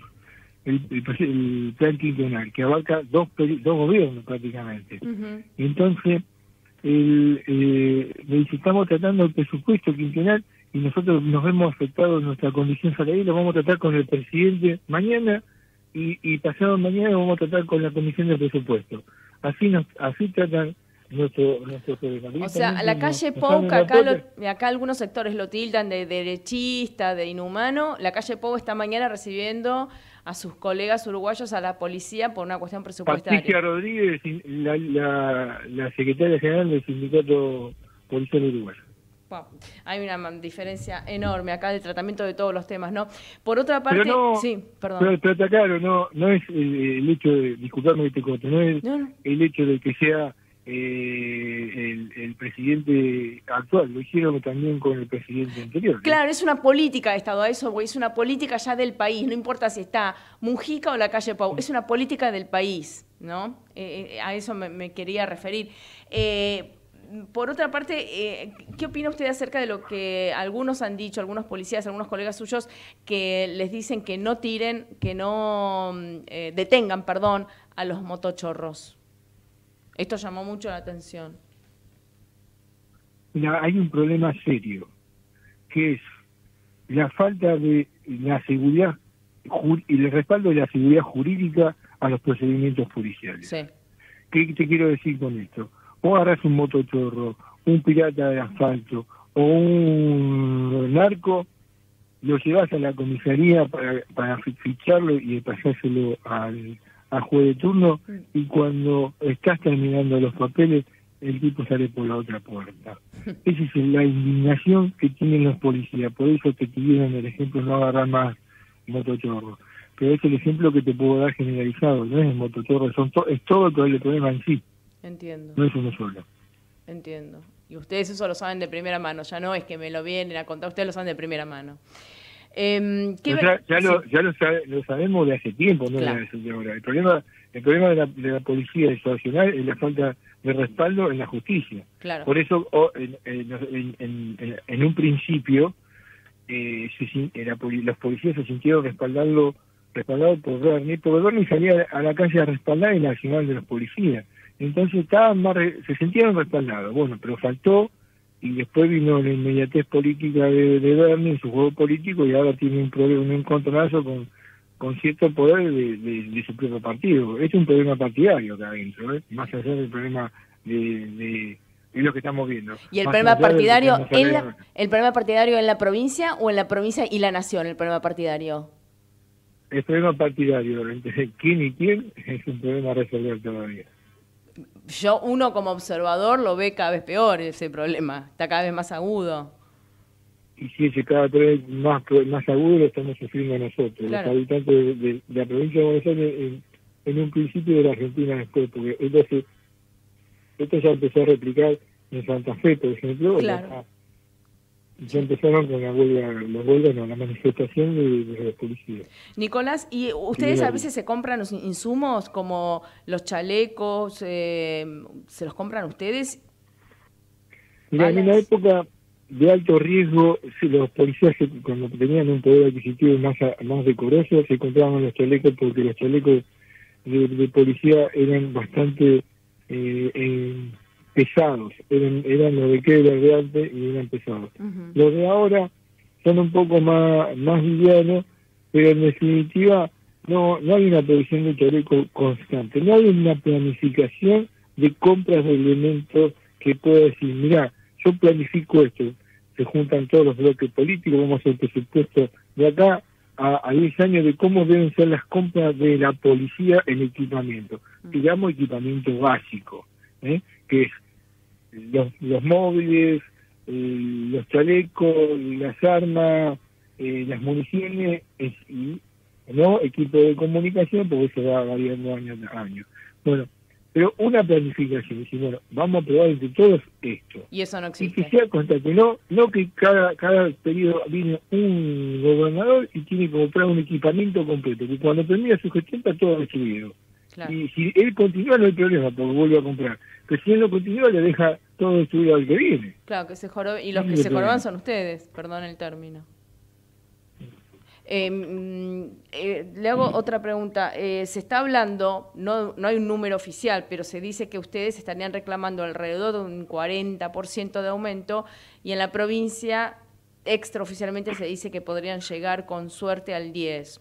el plan quinquenal, que abarca dos gobiernos prácticamente. Uh-huh. Entonces, le dice, estamos tratando el presupuesto quinquenal y nosotros nos vemos afectados en nuestra condición salarial, lo vamos a tratar con el presidente mañana y pasado mañana lo vamos a tratar con la comisión de presupuesto. Así tratan nuestro problema. O sea, la calle Pou, acá algunos sectores lo tildan de derechista, de inhumano. La calle Pou está mañana recibiendo a sus colegas uruguayos, a la policía, por una cuestión presupuestaria. Patricia Rodríguez, la secretaria general del Sindicato Policial Uruguayo. Wow. Hay una diferencia enorme acá del tratamiento de todos los temas, ¿no? Por otra parte, sí, perdón. Pero está claro, no es el hecho de, disculparme que te corte, no es el hecho de que sea el presidente actual, lo hicieron también con el presidente anterior. Claro, es una política de Estado, a eso es una política ya del país, no importa si está Mujica o la calle Pou, es una política del país, ¿no? A eso me quería referir. Por otra parte, ¿qué opina usted acerca de lo que algunos han dicho, algunos policías, algunos colegas suyos, que les dicen que no tiren, que no detengan, a los motochorros? Esto llamó mucho la atención. Mira, hay un problema serio, que es la falta de la seguridad y el respaldo de la seguridad jurídica a los procedimientos policiales. Sí. ¿Qué te quiero decir con esto? O agarras un motochorro, un pirata de asfalto o un narco, lo llevas a la comisaría para ficharlo y pasárselo al juez de turno, y cuando estás terminando los papeles, el tipo sale por la otra puerta. Esa es la indignación que tienen los policías. Por eso te pidieron el ejemplo, no agarrar más motochorro. Pero es el ejemplo que te puedo dar generalizado, no es el motochorro, es todo el problema en sí. Entiendo. No es uno solo. Entiendo. Y ustedes eso lo saben de primera mano, ya no es que me lo vienen a contar, ustedes lo saben de primera mano. Lo sabemos de hace tiempo, no Claro. de ahora. El problema de la policía nacional es la falta de respaldo en la justicia. Claro. Por eso, en un principio, los policías se sintieron respaldados por Bernie, porque Bernie salía a la calle a respaldar el nacional de los policías. Entonces se sentían respaldados. Bueno, pero faltó, y después vino la inmediatez política de Bernie en su juego político, y ahora tiene un problema, un encontronazo con cierto poder de su propio partido. Es un problema partidario acá adentro, más allá del problema de lo que estamos viendo. ¿Y el Más problema allá de partidario lo que estamos el problema partidario en la provincia o en la provincia y la nación, el problema partidario? El problema partidario entre quién y quién es un problema a resolver todavía. Uno como observador lo ve cada vez peor ese problema, está cada vez más agudo. Y si ese cada vez más agudo lo estamos sufriendo nosotros, Claro. los habitantes de la provincia de Buenos Aires, en un principio de la Argentina después, porque entonces esto ya empezó a replicar en Santa Fe, por ejemplo. Claro. Ya empezaron con la manifestación de los policías. Nicolás, ¿y ustedes Sí, a veces se compran los insumos como los chalecos? ¿Se los compran ustedes? Mira, en una época de alto riesgo, los policías cuando tenían un poder adquisitivo más decoroso, se compraban los chalecos porque los chalecos de policía eran bastante pesados, eran los de Kevlar de antes y eran pesados. Los de ahora son un poco más livianos, pero en definitiva no hay una provisión de chaleco constante, no hay una planificación de compras de elementos que pueda decir, mira, yo planifico esto, se juntan todos los bloques políticos, vamos a hacer el presupuesto de acá a 10 años de cómo deben ser las compras de la policía en equipamiento, digamos equipamiento básico, que es los móviles, los chalecos, las armas, las municiones y no equipo de comunicación, porque eso va variando año a año. Bueno, pero una planificación, decir, bueno, vamos a probar entre todos esto. Y eso no Y existe. que sea constante, no que cada periodo viene un gobernador y tiene que comprar un equipamiento completo, que cuando termina su gestión está todo destruido. Claro. Y si él continúa no hay problema, porque vuelve a comprar. Pero si él no continúa le deja todo destruido al que viene. Claro, que se jorobe, y los Sí, que lo se que joroban ven. son ustedes, perdón el término. Le hago otra pregunta. Se está hablando, no hay un número oficial, pero se dice que ustedes estarían reclamando alrededor de un 40% de aumento, y en la provincia extraoficialmente se dice que podrían llegar con suerte al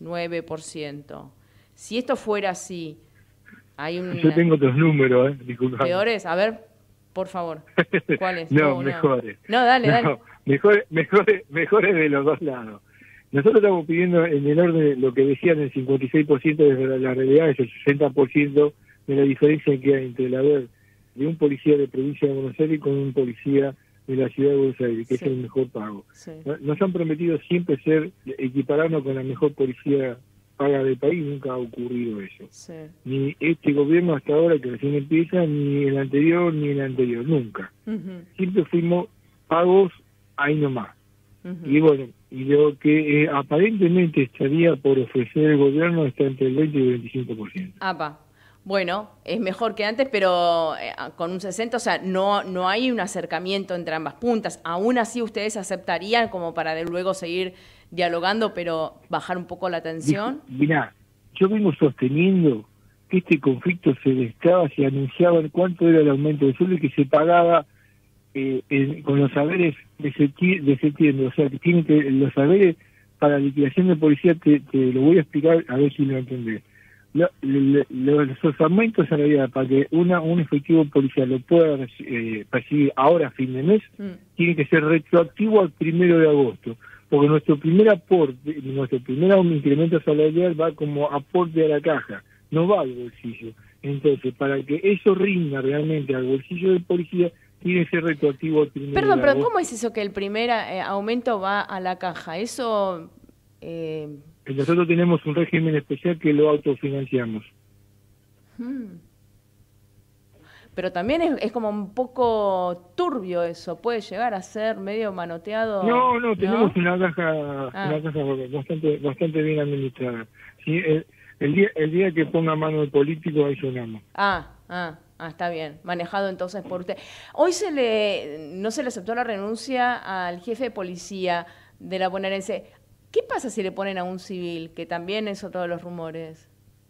9%. Si esto fuera así, hay un... Yo tengo otros números, disculpame. ¿Peores? A ver, por favor. ¿Cuáles? No, mejores. No, dale. Mejores de los dos lados. Nosotros estamos pidiendo en el orden, lo que decían, el 56% de la realidad es el 60% de la diferencia que hay entre la de un policía de provincia de Buenos Aires con un policía de la ciudad de Buenos Aires, que es el mejor pago. Sí. Nos han prometido siempre equipararnos con la mejor policía paga del país, nunca ha ocurrido eso. Sí. Ni este gobierno hasta ahora que recién empieza, ni el anterior, nunca. Siempre fuimos pagos ahí nomás. Y bueno, y lo que aparentemente estaría por ofrecer el gobierno está entre el 20 y el 25%. Apa. Bueno, es mejor que antes, pero con un 60%, o sea, no hay un acercamiento entre ambas puntas. Aún así, ¿ustedes aceptarían como para de luego seguir dialogando, pero bajar un poco la tensión? Mirá, yo vengo sosteniendo que este conflicto se anunciaba cuánto era el aumento de sueldo y que se pagaba con los saberes de septiembre, o sea, que tienen que los saberes para liquidación de policía, te lo voy a explicar a ver si lo entendés. Los aumentos salariales para que un efectivo policial lo pueda percibir ahora a fin de mes, tiene que ser retroactivo al 1 de agosto, porque nuestro primer aporte, nuestro primer incremento salarial va como aporte a la caja, no va al bolsillo. Entonces, para que eso rinda realmente al bolsillo del policía, tiene que ser retroactivo al 1 de Perdón, agosto. pero ¿cómo es eso que el primer aumento va a la caja? Eso... Nosotros tenemos un régimen especial que lo autofinanciamos. pero también es como un poco turbio eso, puede llegar a ser medio manoteado. No, tenemos una caja bastante bien administrada. Sí, el día que ponga mano el político, ahí sonamos. Está bien, manejado entonces por usted. Hoy no se le aceptó la renuncia al jefe de policía de la bonaerense. ¿Qué pasa si le ponen a un civil, que también es otro de los rumores?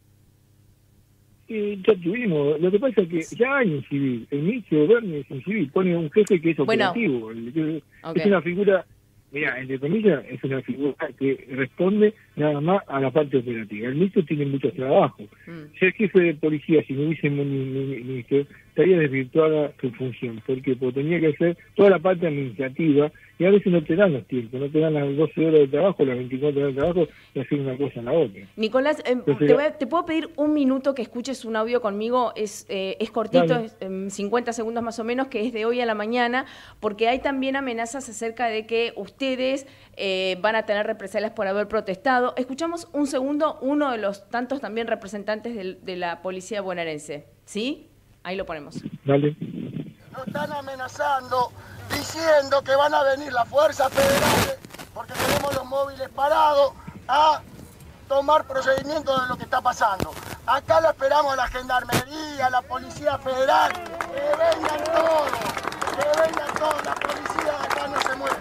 Ya tuvimos, lo que pasa es que ya hay un civil, el ministro de Berni es un civil, pone un jefe que es operativo, okay. Es una figura, mira, entre comillas, es una figura que responde nada más a la parte operativa. El ministro tiene muchos trabajos. Ser jefe de policía, si no hubiese ministro, estaría desvirtuada su función. ¿Por qué? Porque tenía que hacer toda la parte administrativa y a veces no te dan los tiempos, no te dan las 12 horas de trabajo, las 24 horas de trabajo y hacer una cosa en la otra. Nicolás, te puedo pedir un minuto que escuches un audio conmigo, es cortito, es 50 segundos más o menos, que es de hoy a la mañana, porque hay también amenazas acerca de que ustedes van a tener represalias por haber protestado. Escuchamos un segundo, uno de los tantos también representantes de la policía bonaerense, ¿sí? Ahí lo ponemos. Dale. Nos están amenazando, diciendo que van a venir las fuerzas federales, porque tenemos los móviles parados, a tomar procedimiento de lo que está pasando. Acá la esperamos a la Gendarmería, a la Policía Federal, que vengan todos, la policía de acá no se mueve.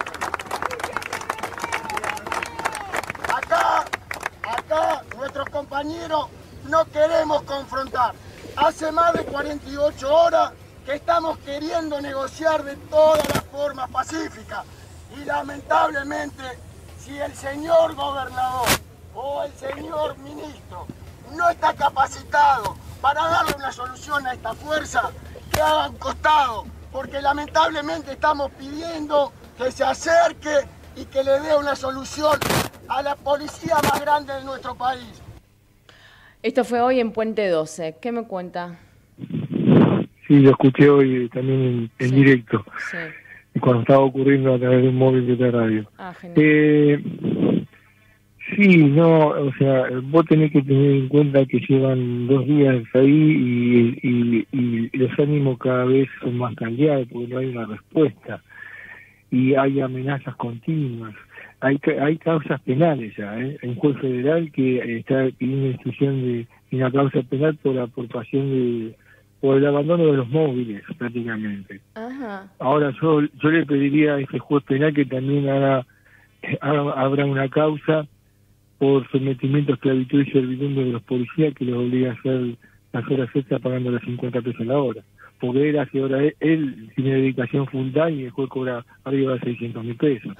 Acá, nuestros compañeros no queremos confrontar. Hace más de 48 horas que estamos queriendo negociar de todas las formas pacíficas. Y lamentablemente, si el señor gobernador o el señor ministro no está capacitado para darle una solución a esta fuerza, que haga un costado, porque lamentablemente estamos pidiendo que se acerque y que le dé una solución a la policía más grande de nuestro país. Esto fue hoy en Puente 12. ¿Qué me cuenta? Sí, lo escuché hoy también en directo. Sí. Cuando estaba ocurriendo a través de un móvil de la radio. Genial. Sí, no, o sea, vos tenés que tener en cuenta que llevan 2 días ahí y los ánimos cada vez son más cambiados porque no hay una respuesta. Y hay amenazas continuas. Hay causas penales ya, Hay un juez federal que está pidiendo instrucción de una causa penal por la aportación por el abandono de los móviles, prácticamente. Ajá. Ahora yo le pediría a ese juez penal que también abra una causa por sometimiento a esclavitud y servidumbre de los policías que les obliga a hacer las horas extras pagando las 50 pesos la hora. Porque él hace hora, él tiene dedicación full time y el juez cobra arriba de 600.000 pesos.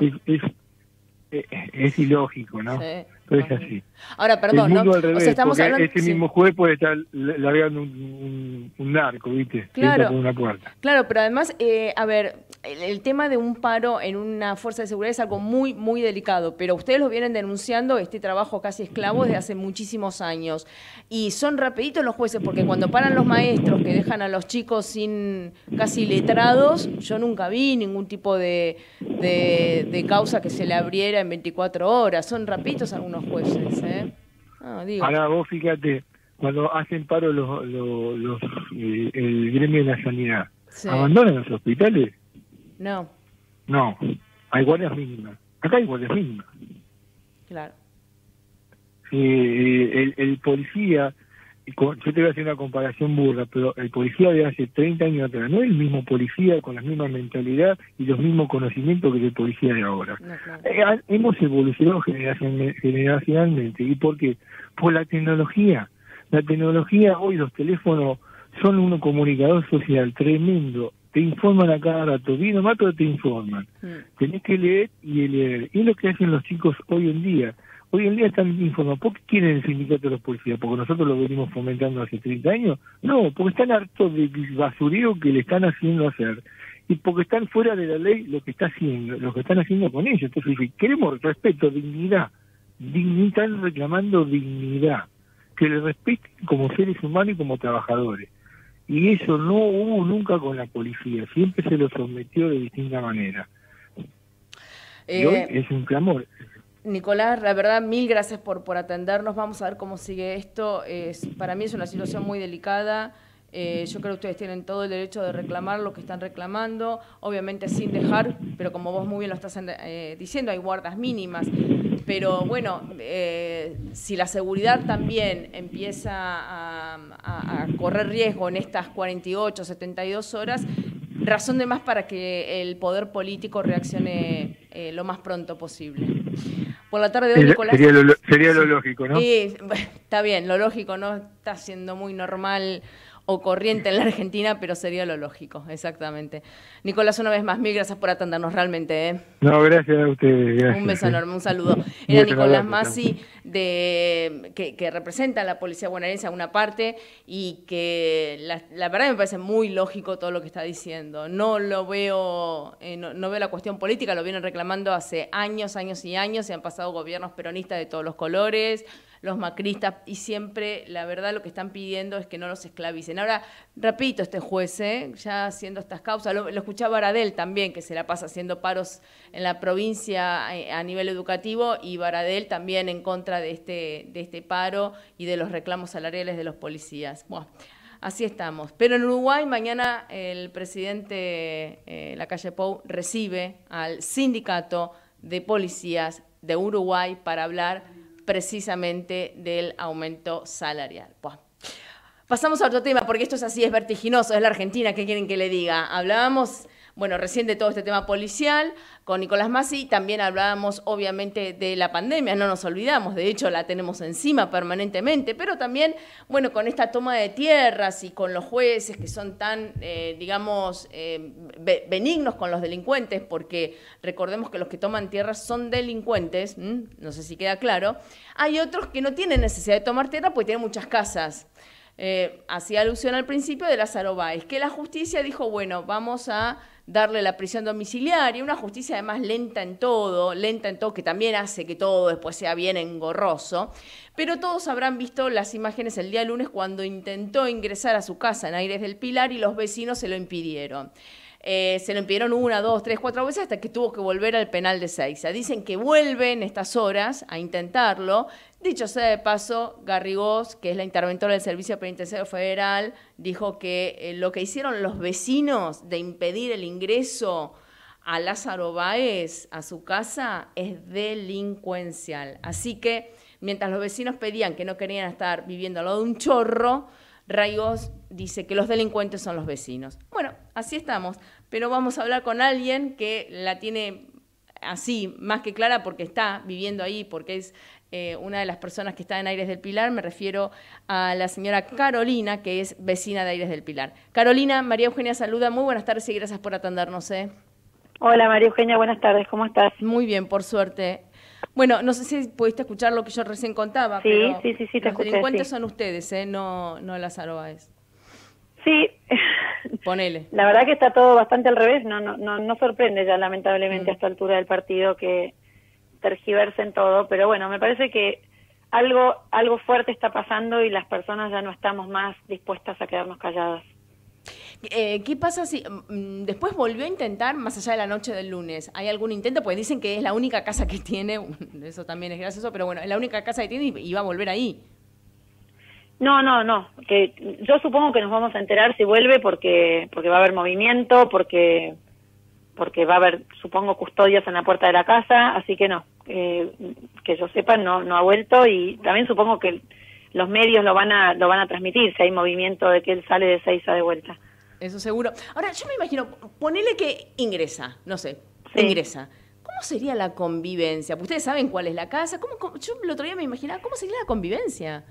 Es ilógico, ¿no? Sí. Pero es así. Ahora, perdón, ¿no? Al revés, o sea, estamos hablando... Ese mismo juez puede estar largando un narco, ¿viste? Claro, por una puerta. Claro, pero además, a ver, el tema de un paro en una fuerza de seguridad es algo muy, muy delicado, pero ustedes lo vienen denunciando, este trabajo casi esclavo, desde hace muchísimos años. Y son rapiditos los jueces, porque cuando paran los maestros que dejan a los chicos sin casi letrados, yo nunca vi ningún tipo de causa que se le abriera en 24 horas. Son rapiditos algunos jueces, digo. Ahora vos fíjate, cuando hacen paro el gremio de la sanidad, sí. ¿Abandonan los hospitales? No, hay guardias mínimas. Acá hay guardias mínimas. Claro. El policía, yo te voy a hacer una comparación burda, pero el policía de hace 30 años atrás no es el mismo policía con la misma mentalidad y los mismos conocimientos que el policía de ahora. No, claro. Hemos evolucionado generacionalmente. ¿Y por qué? Por la tecnología. La tecnología, hoy los teléfonos son un comunicador social tremendo. Te informan a cada rato, bien o mal, pero te informan. Tenés que leer y leer. Y es lo que hacen los chicos hoy en día. Hoy en día están informados. ¿Por qué quieren el sindicato de los policías? ¿Porque nosotros lo venimos fomentando hace 30 años? No, porque están hartos del basureo que le están haciendo hacer. Y porque están fuera de la ley lo que están haciendo con ellos. Entonces, queremos respeto, dignidad. Están reclamando dignidad. Que les respeten como seres humanos y como trabajadores. Y eso no hubo nunca con la policía. Siempre se lo sometió de distinta manera. Y hoy es un clamor. Nicolás, la verdad, 1000 gracias por atendernos. Vamos a ver cómo sigue esto. Para mí es una situación muy delicada. Yo creo que ustedes tienen todo el derecho de reclamar lo que están reclamando, obviamente sin dejar, pero como vos muy bien lo estás diciendo, hay guardas mínimas. Pero bueno, si la seguridad también empieza a correr riesgo en estas 48, 72 horas, razón de más para que el poder político reaccione lo más pronto posible. Por la tarde de hoy, Nicolás... Sería lo lógico, ¿no? Está bien, lo lógico no está siendo muy normal o corriente en la Argentina, pero sería lo lógico, exactamente. Nicolás, una vez más, mil gracias por atendernos realmente. No, gracias a ustedes. Gracias. Un beso enorme, un saludo. Era Nicolás Massi, que representa a la policía bonaerense a una parte, y que la verdad me parece muy lógico todo lo que está diciendo. No lo veo, no veo la cuestión política, lo vienen reclamando hace años y años, y han pasado gobiernos peronistas de todos los colores, los macristas, y siempre, la verdad, lo que están pidiendo es que no los esclavicen. Ahora, repito, este juez, ya haciendo estas causas, lo escuchaba Baradel también, que se la pasa haciendo paros en la provincia a nivel educativo, y Baradel también en contra de este paro y de los reclamos salariales de los policías. Bueno, así estamos. Pero en Uruguay, mañana el presidente Lacalle Pou recibe al sindicato de policías de Uruguay para hablar precisamente del aumento salarial. Bueno, pasamos a otro tema, porque esto es así, es vertiginoso, es la Argentina, ¿qué quieren que le diga? Hablábamos, bueno, recién de todo este tema policial con Nicolás Massi, también hablábamos obviamente de la pandemia, no nos olvidamos, de hecho la tenemos encima permanentemente, pero también, bueno, con esta toma de tierras y con los jueces que son tan, digamos, benignos con los delincuentes, porque recordemos que los que toman tierras son delincuentes, no sé si queda claro. Hay otros que no tienen necesidad de tomar tierra porque tienen muchas casas. Hacía alusión al principio de Lázaro Báez, que la justicia dijo, bueno, vamos a darle la prisión domiciliaria, una justicia además lenta en todo, que también hace que todo después sea bien engorroso, pero todos habrán visto las imágenes el día lunes cuando intentó ingresar a su casa en Aires del Pilar y los vecinos se lo impidieron. Se lo impidieron 1, 2, 3, 4 veces hasta que tuvo que volver al penal de Seiza. Dicen que vuelve en estas horas a intentarlo. Dicho sea de paso, Garrigós, que es la interventora del Servicio Penitenciario Federal, dijo que lo que hicieron los vecinos de impedir el ingreso a Lázaro Báez a su casa es delincuencial. Así que, mientras los vecinos pedían que no querían estar viviendo al lado de un chorro, Garrigós dice que los delincuentes son los vecinos. Bueno, así estamos, pero vamos a hablar con alguien que la tiene así, más que clara, porque está viviendo ahí, porque es una de las personas que está en Aires del Pilar. Me refiero a la señora Carolina, que es vecina de Aires del Pilar. Carolina, María Eugenia saluda, muy buenas tardes y gracias por atendernos. Hola María Eugenia, buenas tardes, ¿cómo estás? Muy bien, por suerte. Bueno, no sé si pudiste escuchar lo que yo recién contaba, sí, pero sí, te los escuché, delincuentes sí. son ustedes, no Lázaro Báez. Sí, ponele. La verdad que está todo bastante al revés, no sorprende ya lamentablemente a esta altura del partido que tergiversen todo, pero bueno, me parece que algo fuerte está pasando y las personas ya no estamos más dispuestas a quedarnos calladas. ¿Qué pasa si después volvió a intentar, más allá de la noche del lunes? ¿Hay algún intento? Porque dicen que es la única casa que tiene, eso también es gracioso, pero bueno, es la única casa que tiene y va a volver ahí. No, que yo supongo que nos vamos a enterar si vuelve porque va a haber movimiento, porque va a haber, supongo, custodias en la puerta de la casa, así que no, que yo sepa no ha vuelto, y también supongo que los medios lo van a transmitir si hay movimiento de que él sale de Seiza de vuelta. Eso seguro. Ahora, yo me imagino, ponele que ingresa, no sé, sí. Ingresa. ¿Cómo sería la convivencia? Ustedes saben cuál es la casa. Yo el otro día me imaginaba, ¿cómo sería la convivencia?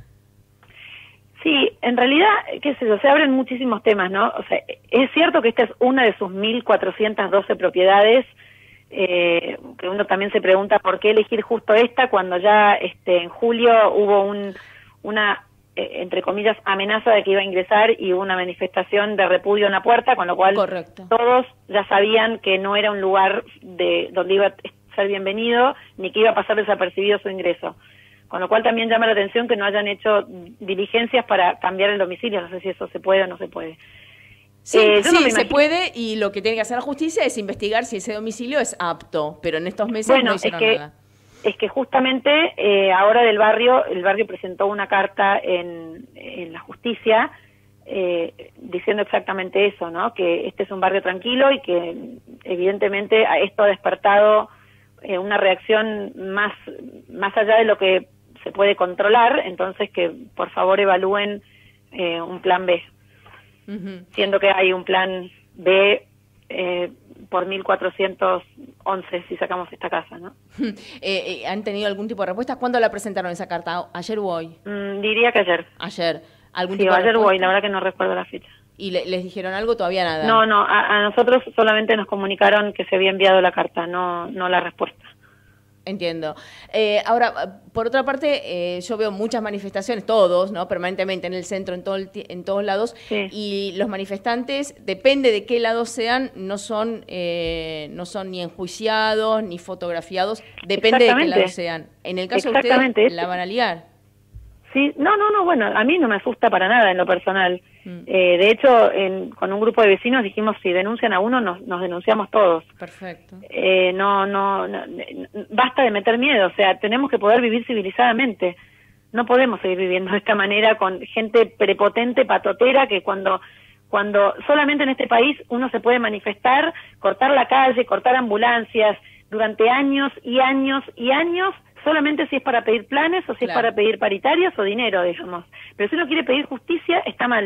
Sí, en realidad, qué sé yo, se abren muchísimos temas, ¿no? O sea, es cierto que esta es una de sus 1.412 propiedades, que uno también se pregunta por qué elegir justo esta cuando ya en julio hubo una entre comillas, amenaza de que iba a ingresar y hubo una manifestación de repudio en la puerta, con lo cual Correcto. Todos ya sabían que no era un lugar donde iba a ser bienvenido ni que iba a pasar desapercibido su ingreso. Con lo cual también llama la atención que no hayan hecho diligencias para cambiar el domicilio. No sé si eso se puede o no se puede. Sí, sí, se puede, y lo que tiene que hacer la justicia es investigar si ese domicilio es apto, pero en estos meses no hicieron nada. Es que justamente ahora el barrio presentó una carta en la justicia diciendo exactamente eso, ¿no? Que este es un barrio tranquilo y que evidentemente esto ha despertado una reacción más allá de lo que se puede controlar, entonces que por favor evalúen un plan B, siendo que hay un plan B por 1411 si sacamos esta casa, ¿no? ¿Han tenido algún tipo de respuesta? ¿Cuándo la presentaron esa carta? ¿Ayer o hoy? Diría que ayer. Ayer. ¿Algún sí, tipo de ayer respuesta? o hoy, la verdad que no recuerdo la fecha. ¿Y les dijeron algo? Todavía nada. No, a nosotros solamente nos comunicaron que se había enviado la carta, no la respuesta. Entiendo. Ahora, por otra parte, yo veo muchas manifestaciones, todos, ¿no? Permanentemente en el centro, en todos lados, sí. Y los manifestantes, depende de qué lado sean, no son ni enjuiciados ni fotografiados, depende de qué lado sean. En el caso de ustedes, la van a liar. Sí, no, bueno, a mí no me asusta para nada en lo personal. De hecho, con un grupo de vecinos dijimos, si denuncian a uno, nos denunciamos todos. Perfecto. No, basta de meter miedo, o sea, tenemos que poder vivir civilizadamente. No podemos seguir viviendo de esta manera con gente prepotente, patotera, que cuando solamente en este país uno se puede manifestar, cortar la calle, cortar ambulancias, durante años y años y años, solamente si es para pedir planes o si es para pedir paritarios o dinero, digamos. Pero si uno quiere pedir justicia, está mal.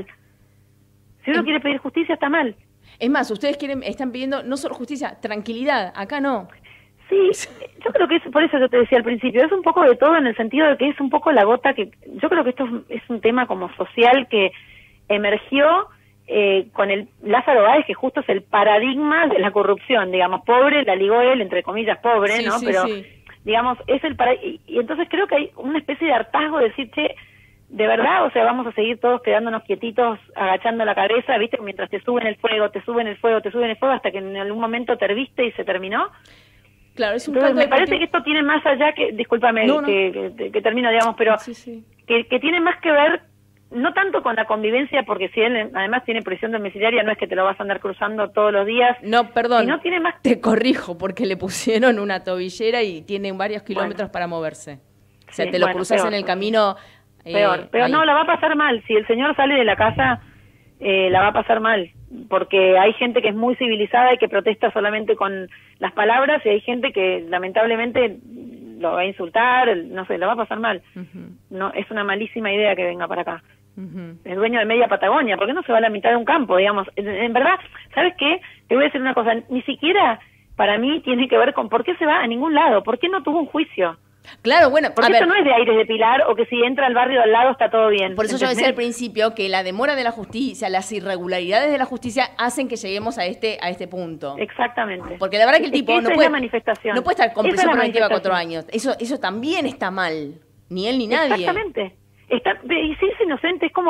Si uno quiere pedir justicia, está mal. Es más, ustedes están pidiendo no solo justicia, tranquilidad. Acá no. Sí, yo creo que es, por eso yo te decía al principio, es un poco de todo en el sentido de que es un poco la gota que... Yo creo que esto es un tema como social que emergió con el Lázaro Báez, que justo es el paradigma de la corrupción, digamos, pobre, la ligó él, entre comillas, pobre, ¿no? Sí, pero... Sí. Digamos, es y entonces creo que hay una especie de hartazgo de decir, che, de verdad, o sea, vamos a seguir todos quedándonos quietitos, agachando la cabeza, ¿viste? Mientras te suben el fuego, te suben el fuego, te suben el fuego, hasta que en algún momento te herviste y se terminó. Claro, es un Entonces, me parece que esto tiene más allá que, discúlpame, que termino, digamos, pero que tiene más que ver, no tanto con la convivencia, porque si él además tiene prisión domiciliaria, no es que te lo vas a andar cruzando todos los días. No, perdón, y no tiene más... te corrijo, porque le pusieron una tobillera y tiene varios kilómetros para moverse. O sea, te lo cruzas en el camino... Peor, no, la va a pasar mal. Si el señor sale de la casa, la va a pasar mal, porque hay gente que es muy civilizada y que protesta solamente con las palabras, y hay gente que lamentablemente lo va a insultar, no sé, la va a pasar mal. No, es una malísima idea que venga para acá. Es dueño de media Patagonia, ¿por qué no se va a la mitad de un campo, digamos? En verdad, ¿sabes qué? Te voy a decir una cosa, ni siquiera para mí tiene que ver con por qué se va a ningún lado, por qué no tuvo un juicio. Claro, bueno, porque esto no es de Aires de Pilar o que si entra al barrio al lado está todo bien. Por eso yo decía al principio que la demora de la justicia, las irregularidades de la justicia hacen que lleguemos a este punto. Porque Porque la verdad que el tipo no puede estar con prisión preventiva 4 años. Eso también está mal. Ni él ni nadie. Exactamente. Y si es inocente, es como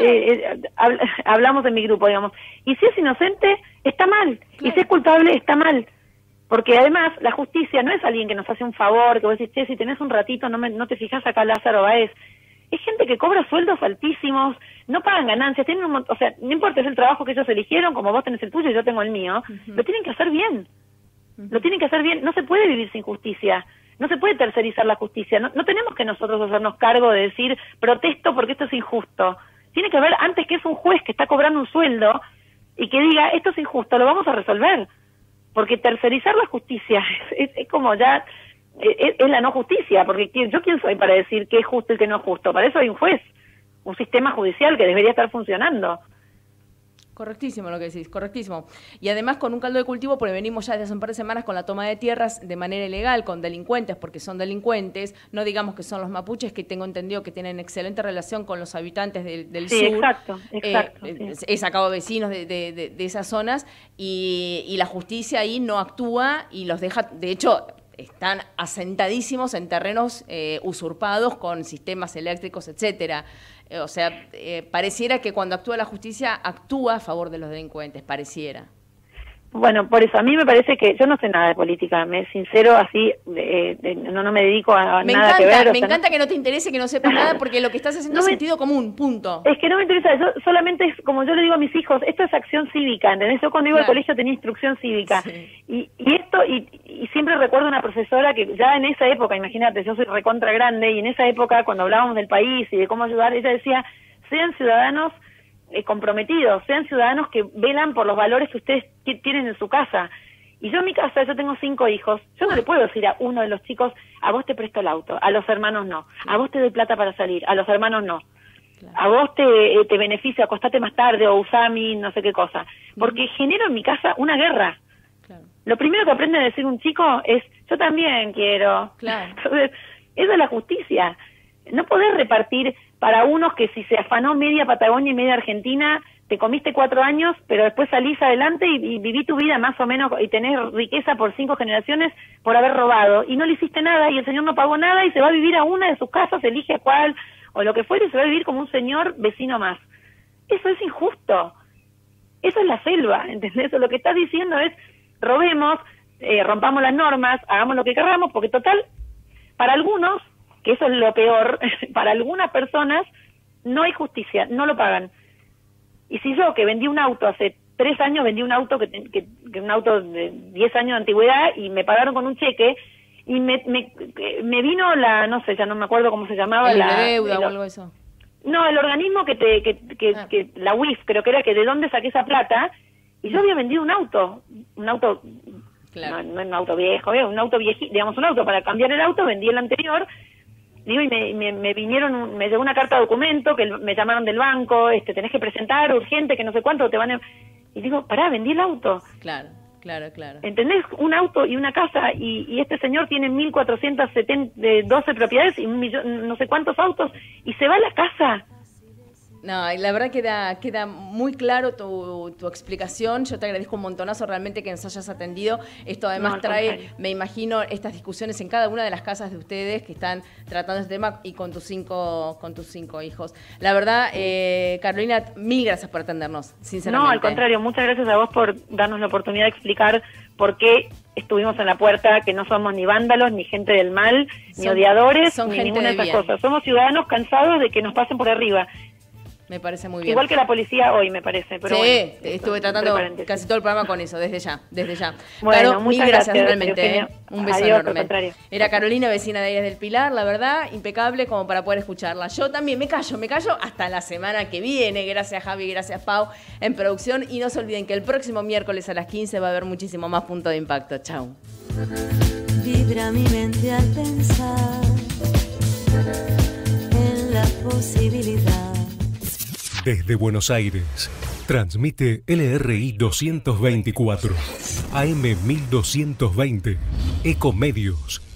hablamos en mi grupo, digamos. Y si es inocente, está mal. Claro. Y si es culpable, está mal. Porque además la justicia no es alguien que nos hace un favor, que vos decís, che, si tenés un ratito no te fijas acá Lázaro Báez. Es gente que cobra sueldos altísimos, no pagan ganancias, tienen o sea, no importa, es el trabajo que ellos eligieron, como vos tenés el tuyo y yo tengo el mío, lo tienen que hacer bien. Lo tienen que hacer bien, no se puede vivir sin justicia. No se puede tercerizar la justicia. No tenemos que nosotros hacernos cargo de decir, protesto porque esto es injusto. Tiene que haber antes que es un juez que está cobrando un sueldo y que diga, esto es injusto, lo vamos a resolver. Porque tercerizar la justicia es como ya, es la no justicia, porque ¿yo quién soy para decir qué es justo y qué no es justo? Para eso hay un juez, un sistema judicial que debería estar funcionando. Correctísimo lo que decís, correctísimo. Y además con un caldo de cultivo, porque venimos ya desde hace un par de semanas con la toma de tierras de manera ilegal, con delincuentes, porque son delincuentes, no digamos que son los mapuches, que tengo entendido que tienen excelente relación con los habitantes del sur. Exacto. He sacado vecinos de esas zonas y la justicia ahí no actúa y los deja, de hecho... Están asentadísimos en terrenos usurpados con sistemas eléctricos, etcétera. O sea, pareciera que cuando actúa la justicia, actúa a favor de los delincuentes, pareciera. Bueno, por eso, a mí me parece que yo no sé nada de política, me sincero, así, no me dedico a nada que ver. Me encanta que no te interese, que no sepas nada, porque lo que estás haciendo es sentido común, punto. Es que no me interesa, yo solamente es, como yo le digo a mis hijos, esto es acción cívica, ¿entendés? Yo cuando iba al colegio tenía instrucción cívica, y siempre recuerdo una profesora que ya en esa época, imagínate, yo soy recontra grande, y en esa época, cuando hablábamos del país y de cómo ayudar, ella decía, sean ciudadanos comprometidos, sean ciudadanos que velan por los valores que ustedes tienen en su casa. Y yo en mi casa, yo tengo 5 hijos, yo no le puedo decir a uno de los chicos, a vos te presto el auto, a los hermanos no, a vos te doy plata para salir, a los hermanos no, a vos te beneficio, acostate más tarde o usá mi no sé qué cosa, porque genero en mi casa una guerra. Lo primero que aprende a decir un chico es, yo también quiero. Entonces, eso es la justicia. No podés repartir para unos que si se afanó media Patagonia y media Argentina, te comiste 4 años, pero después salís adelante y viví tu vida más o menos y tenés riqueza por 5 generaciones por haber robado. Y no le hiciste nada y el señor no pagó nada y se va a vivir a una de sus casas, elige a cuál o lo que fuere y se va a vivir como un señor vecino más. Eso es injusto. Eso es la selva, ¿entendés? Lo que estás diciendo es, robemos, rompamos las normas, hagamos lo que queramos, porque total, para algunos, que eso es lo peor, para algunas personas no hay justicia, no lo pagan. Y si yo, que vendí un auto hace 3 años, vendí un auto que un auto de 10 años de antigüedad y me pagaron con un cheque y me vino la, no sé, ya no me acuerdo cómo se llamaba. La deuda o algo de eso. No, el organismo que la UIF, creo que era, que de dónde saqué esa plata, y yo había vendido un auto, claro. no un auto viejo, un auto viejito, digamos un auto, para cambiar el auto, vendí el anterior. Digo, y me vinieron, me llegó una carta de documento que me llamaron del banco, tenés que presentar urgente, que no sé cuánto te van a... Y digo, pará, vendí el auto. Claro. ¿Entendés? Un auto y una casa, y este señor tiene 1.412 propiedades y 1 millón, no sé cuántos autos, y se va a la casa. No, y la verdad queda muy claro tu explicación. Yo te agradezco un montonazo realmente que nos hayas atendido. Esto además trae, me imagino, estas discusiones en cada una de las casas de ustedes que están tratando este tema y con tus 5 hijos. La verdad, Carolina, mil gracias por atendernos, sinceramente. No, al contrario, muchas gracias a vos por darnos la oportunidad de explicar por qué estuvimos en la puerta, que no somos ni vándalos, ni gente del mal, ni odiadores, ni ninguna de esas cosas. Somos ciudadanos cansados de que nos pasen por arriba. Me parece muy bien. Igual que la policía hoy, me parece. Pero sí, bueno, estuve tratando casi todo el programa con eso, desde ya. Bueno, Caro, mil gracias realmente. Eugenia. Un beso Adiós, enorme. al contrario. Era Carolina, vecina de Díaz del Pilar, la verdad, impecable como para poder escucharla. Yo también me callo hasta la semana que viene. Gracias Javi, gracias Pau en producción. Y no se olviden que el próximo miércoles a las 15 va a haber muchísimo más Punto de Impacto. Chau. Vibra mi mente al pensar en la posibilidad. Desde Buenos Aires, transmite LRI 224, AM 1220, Ecomedios.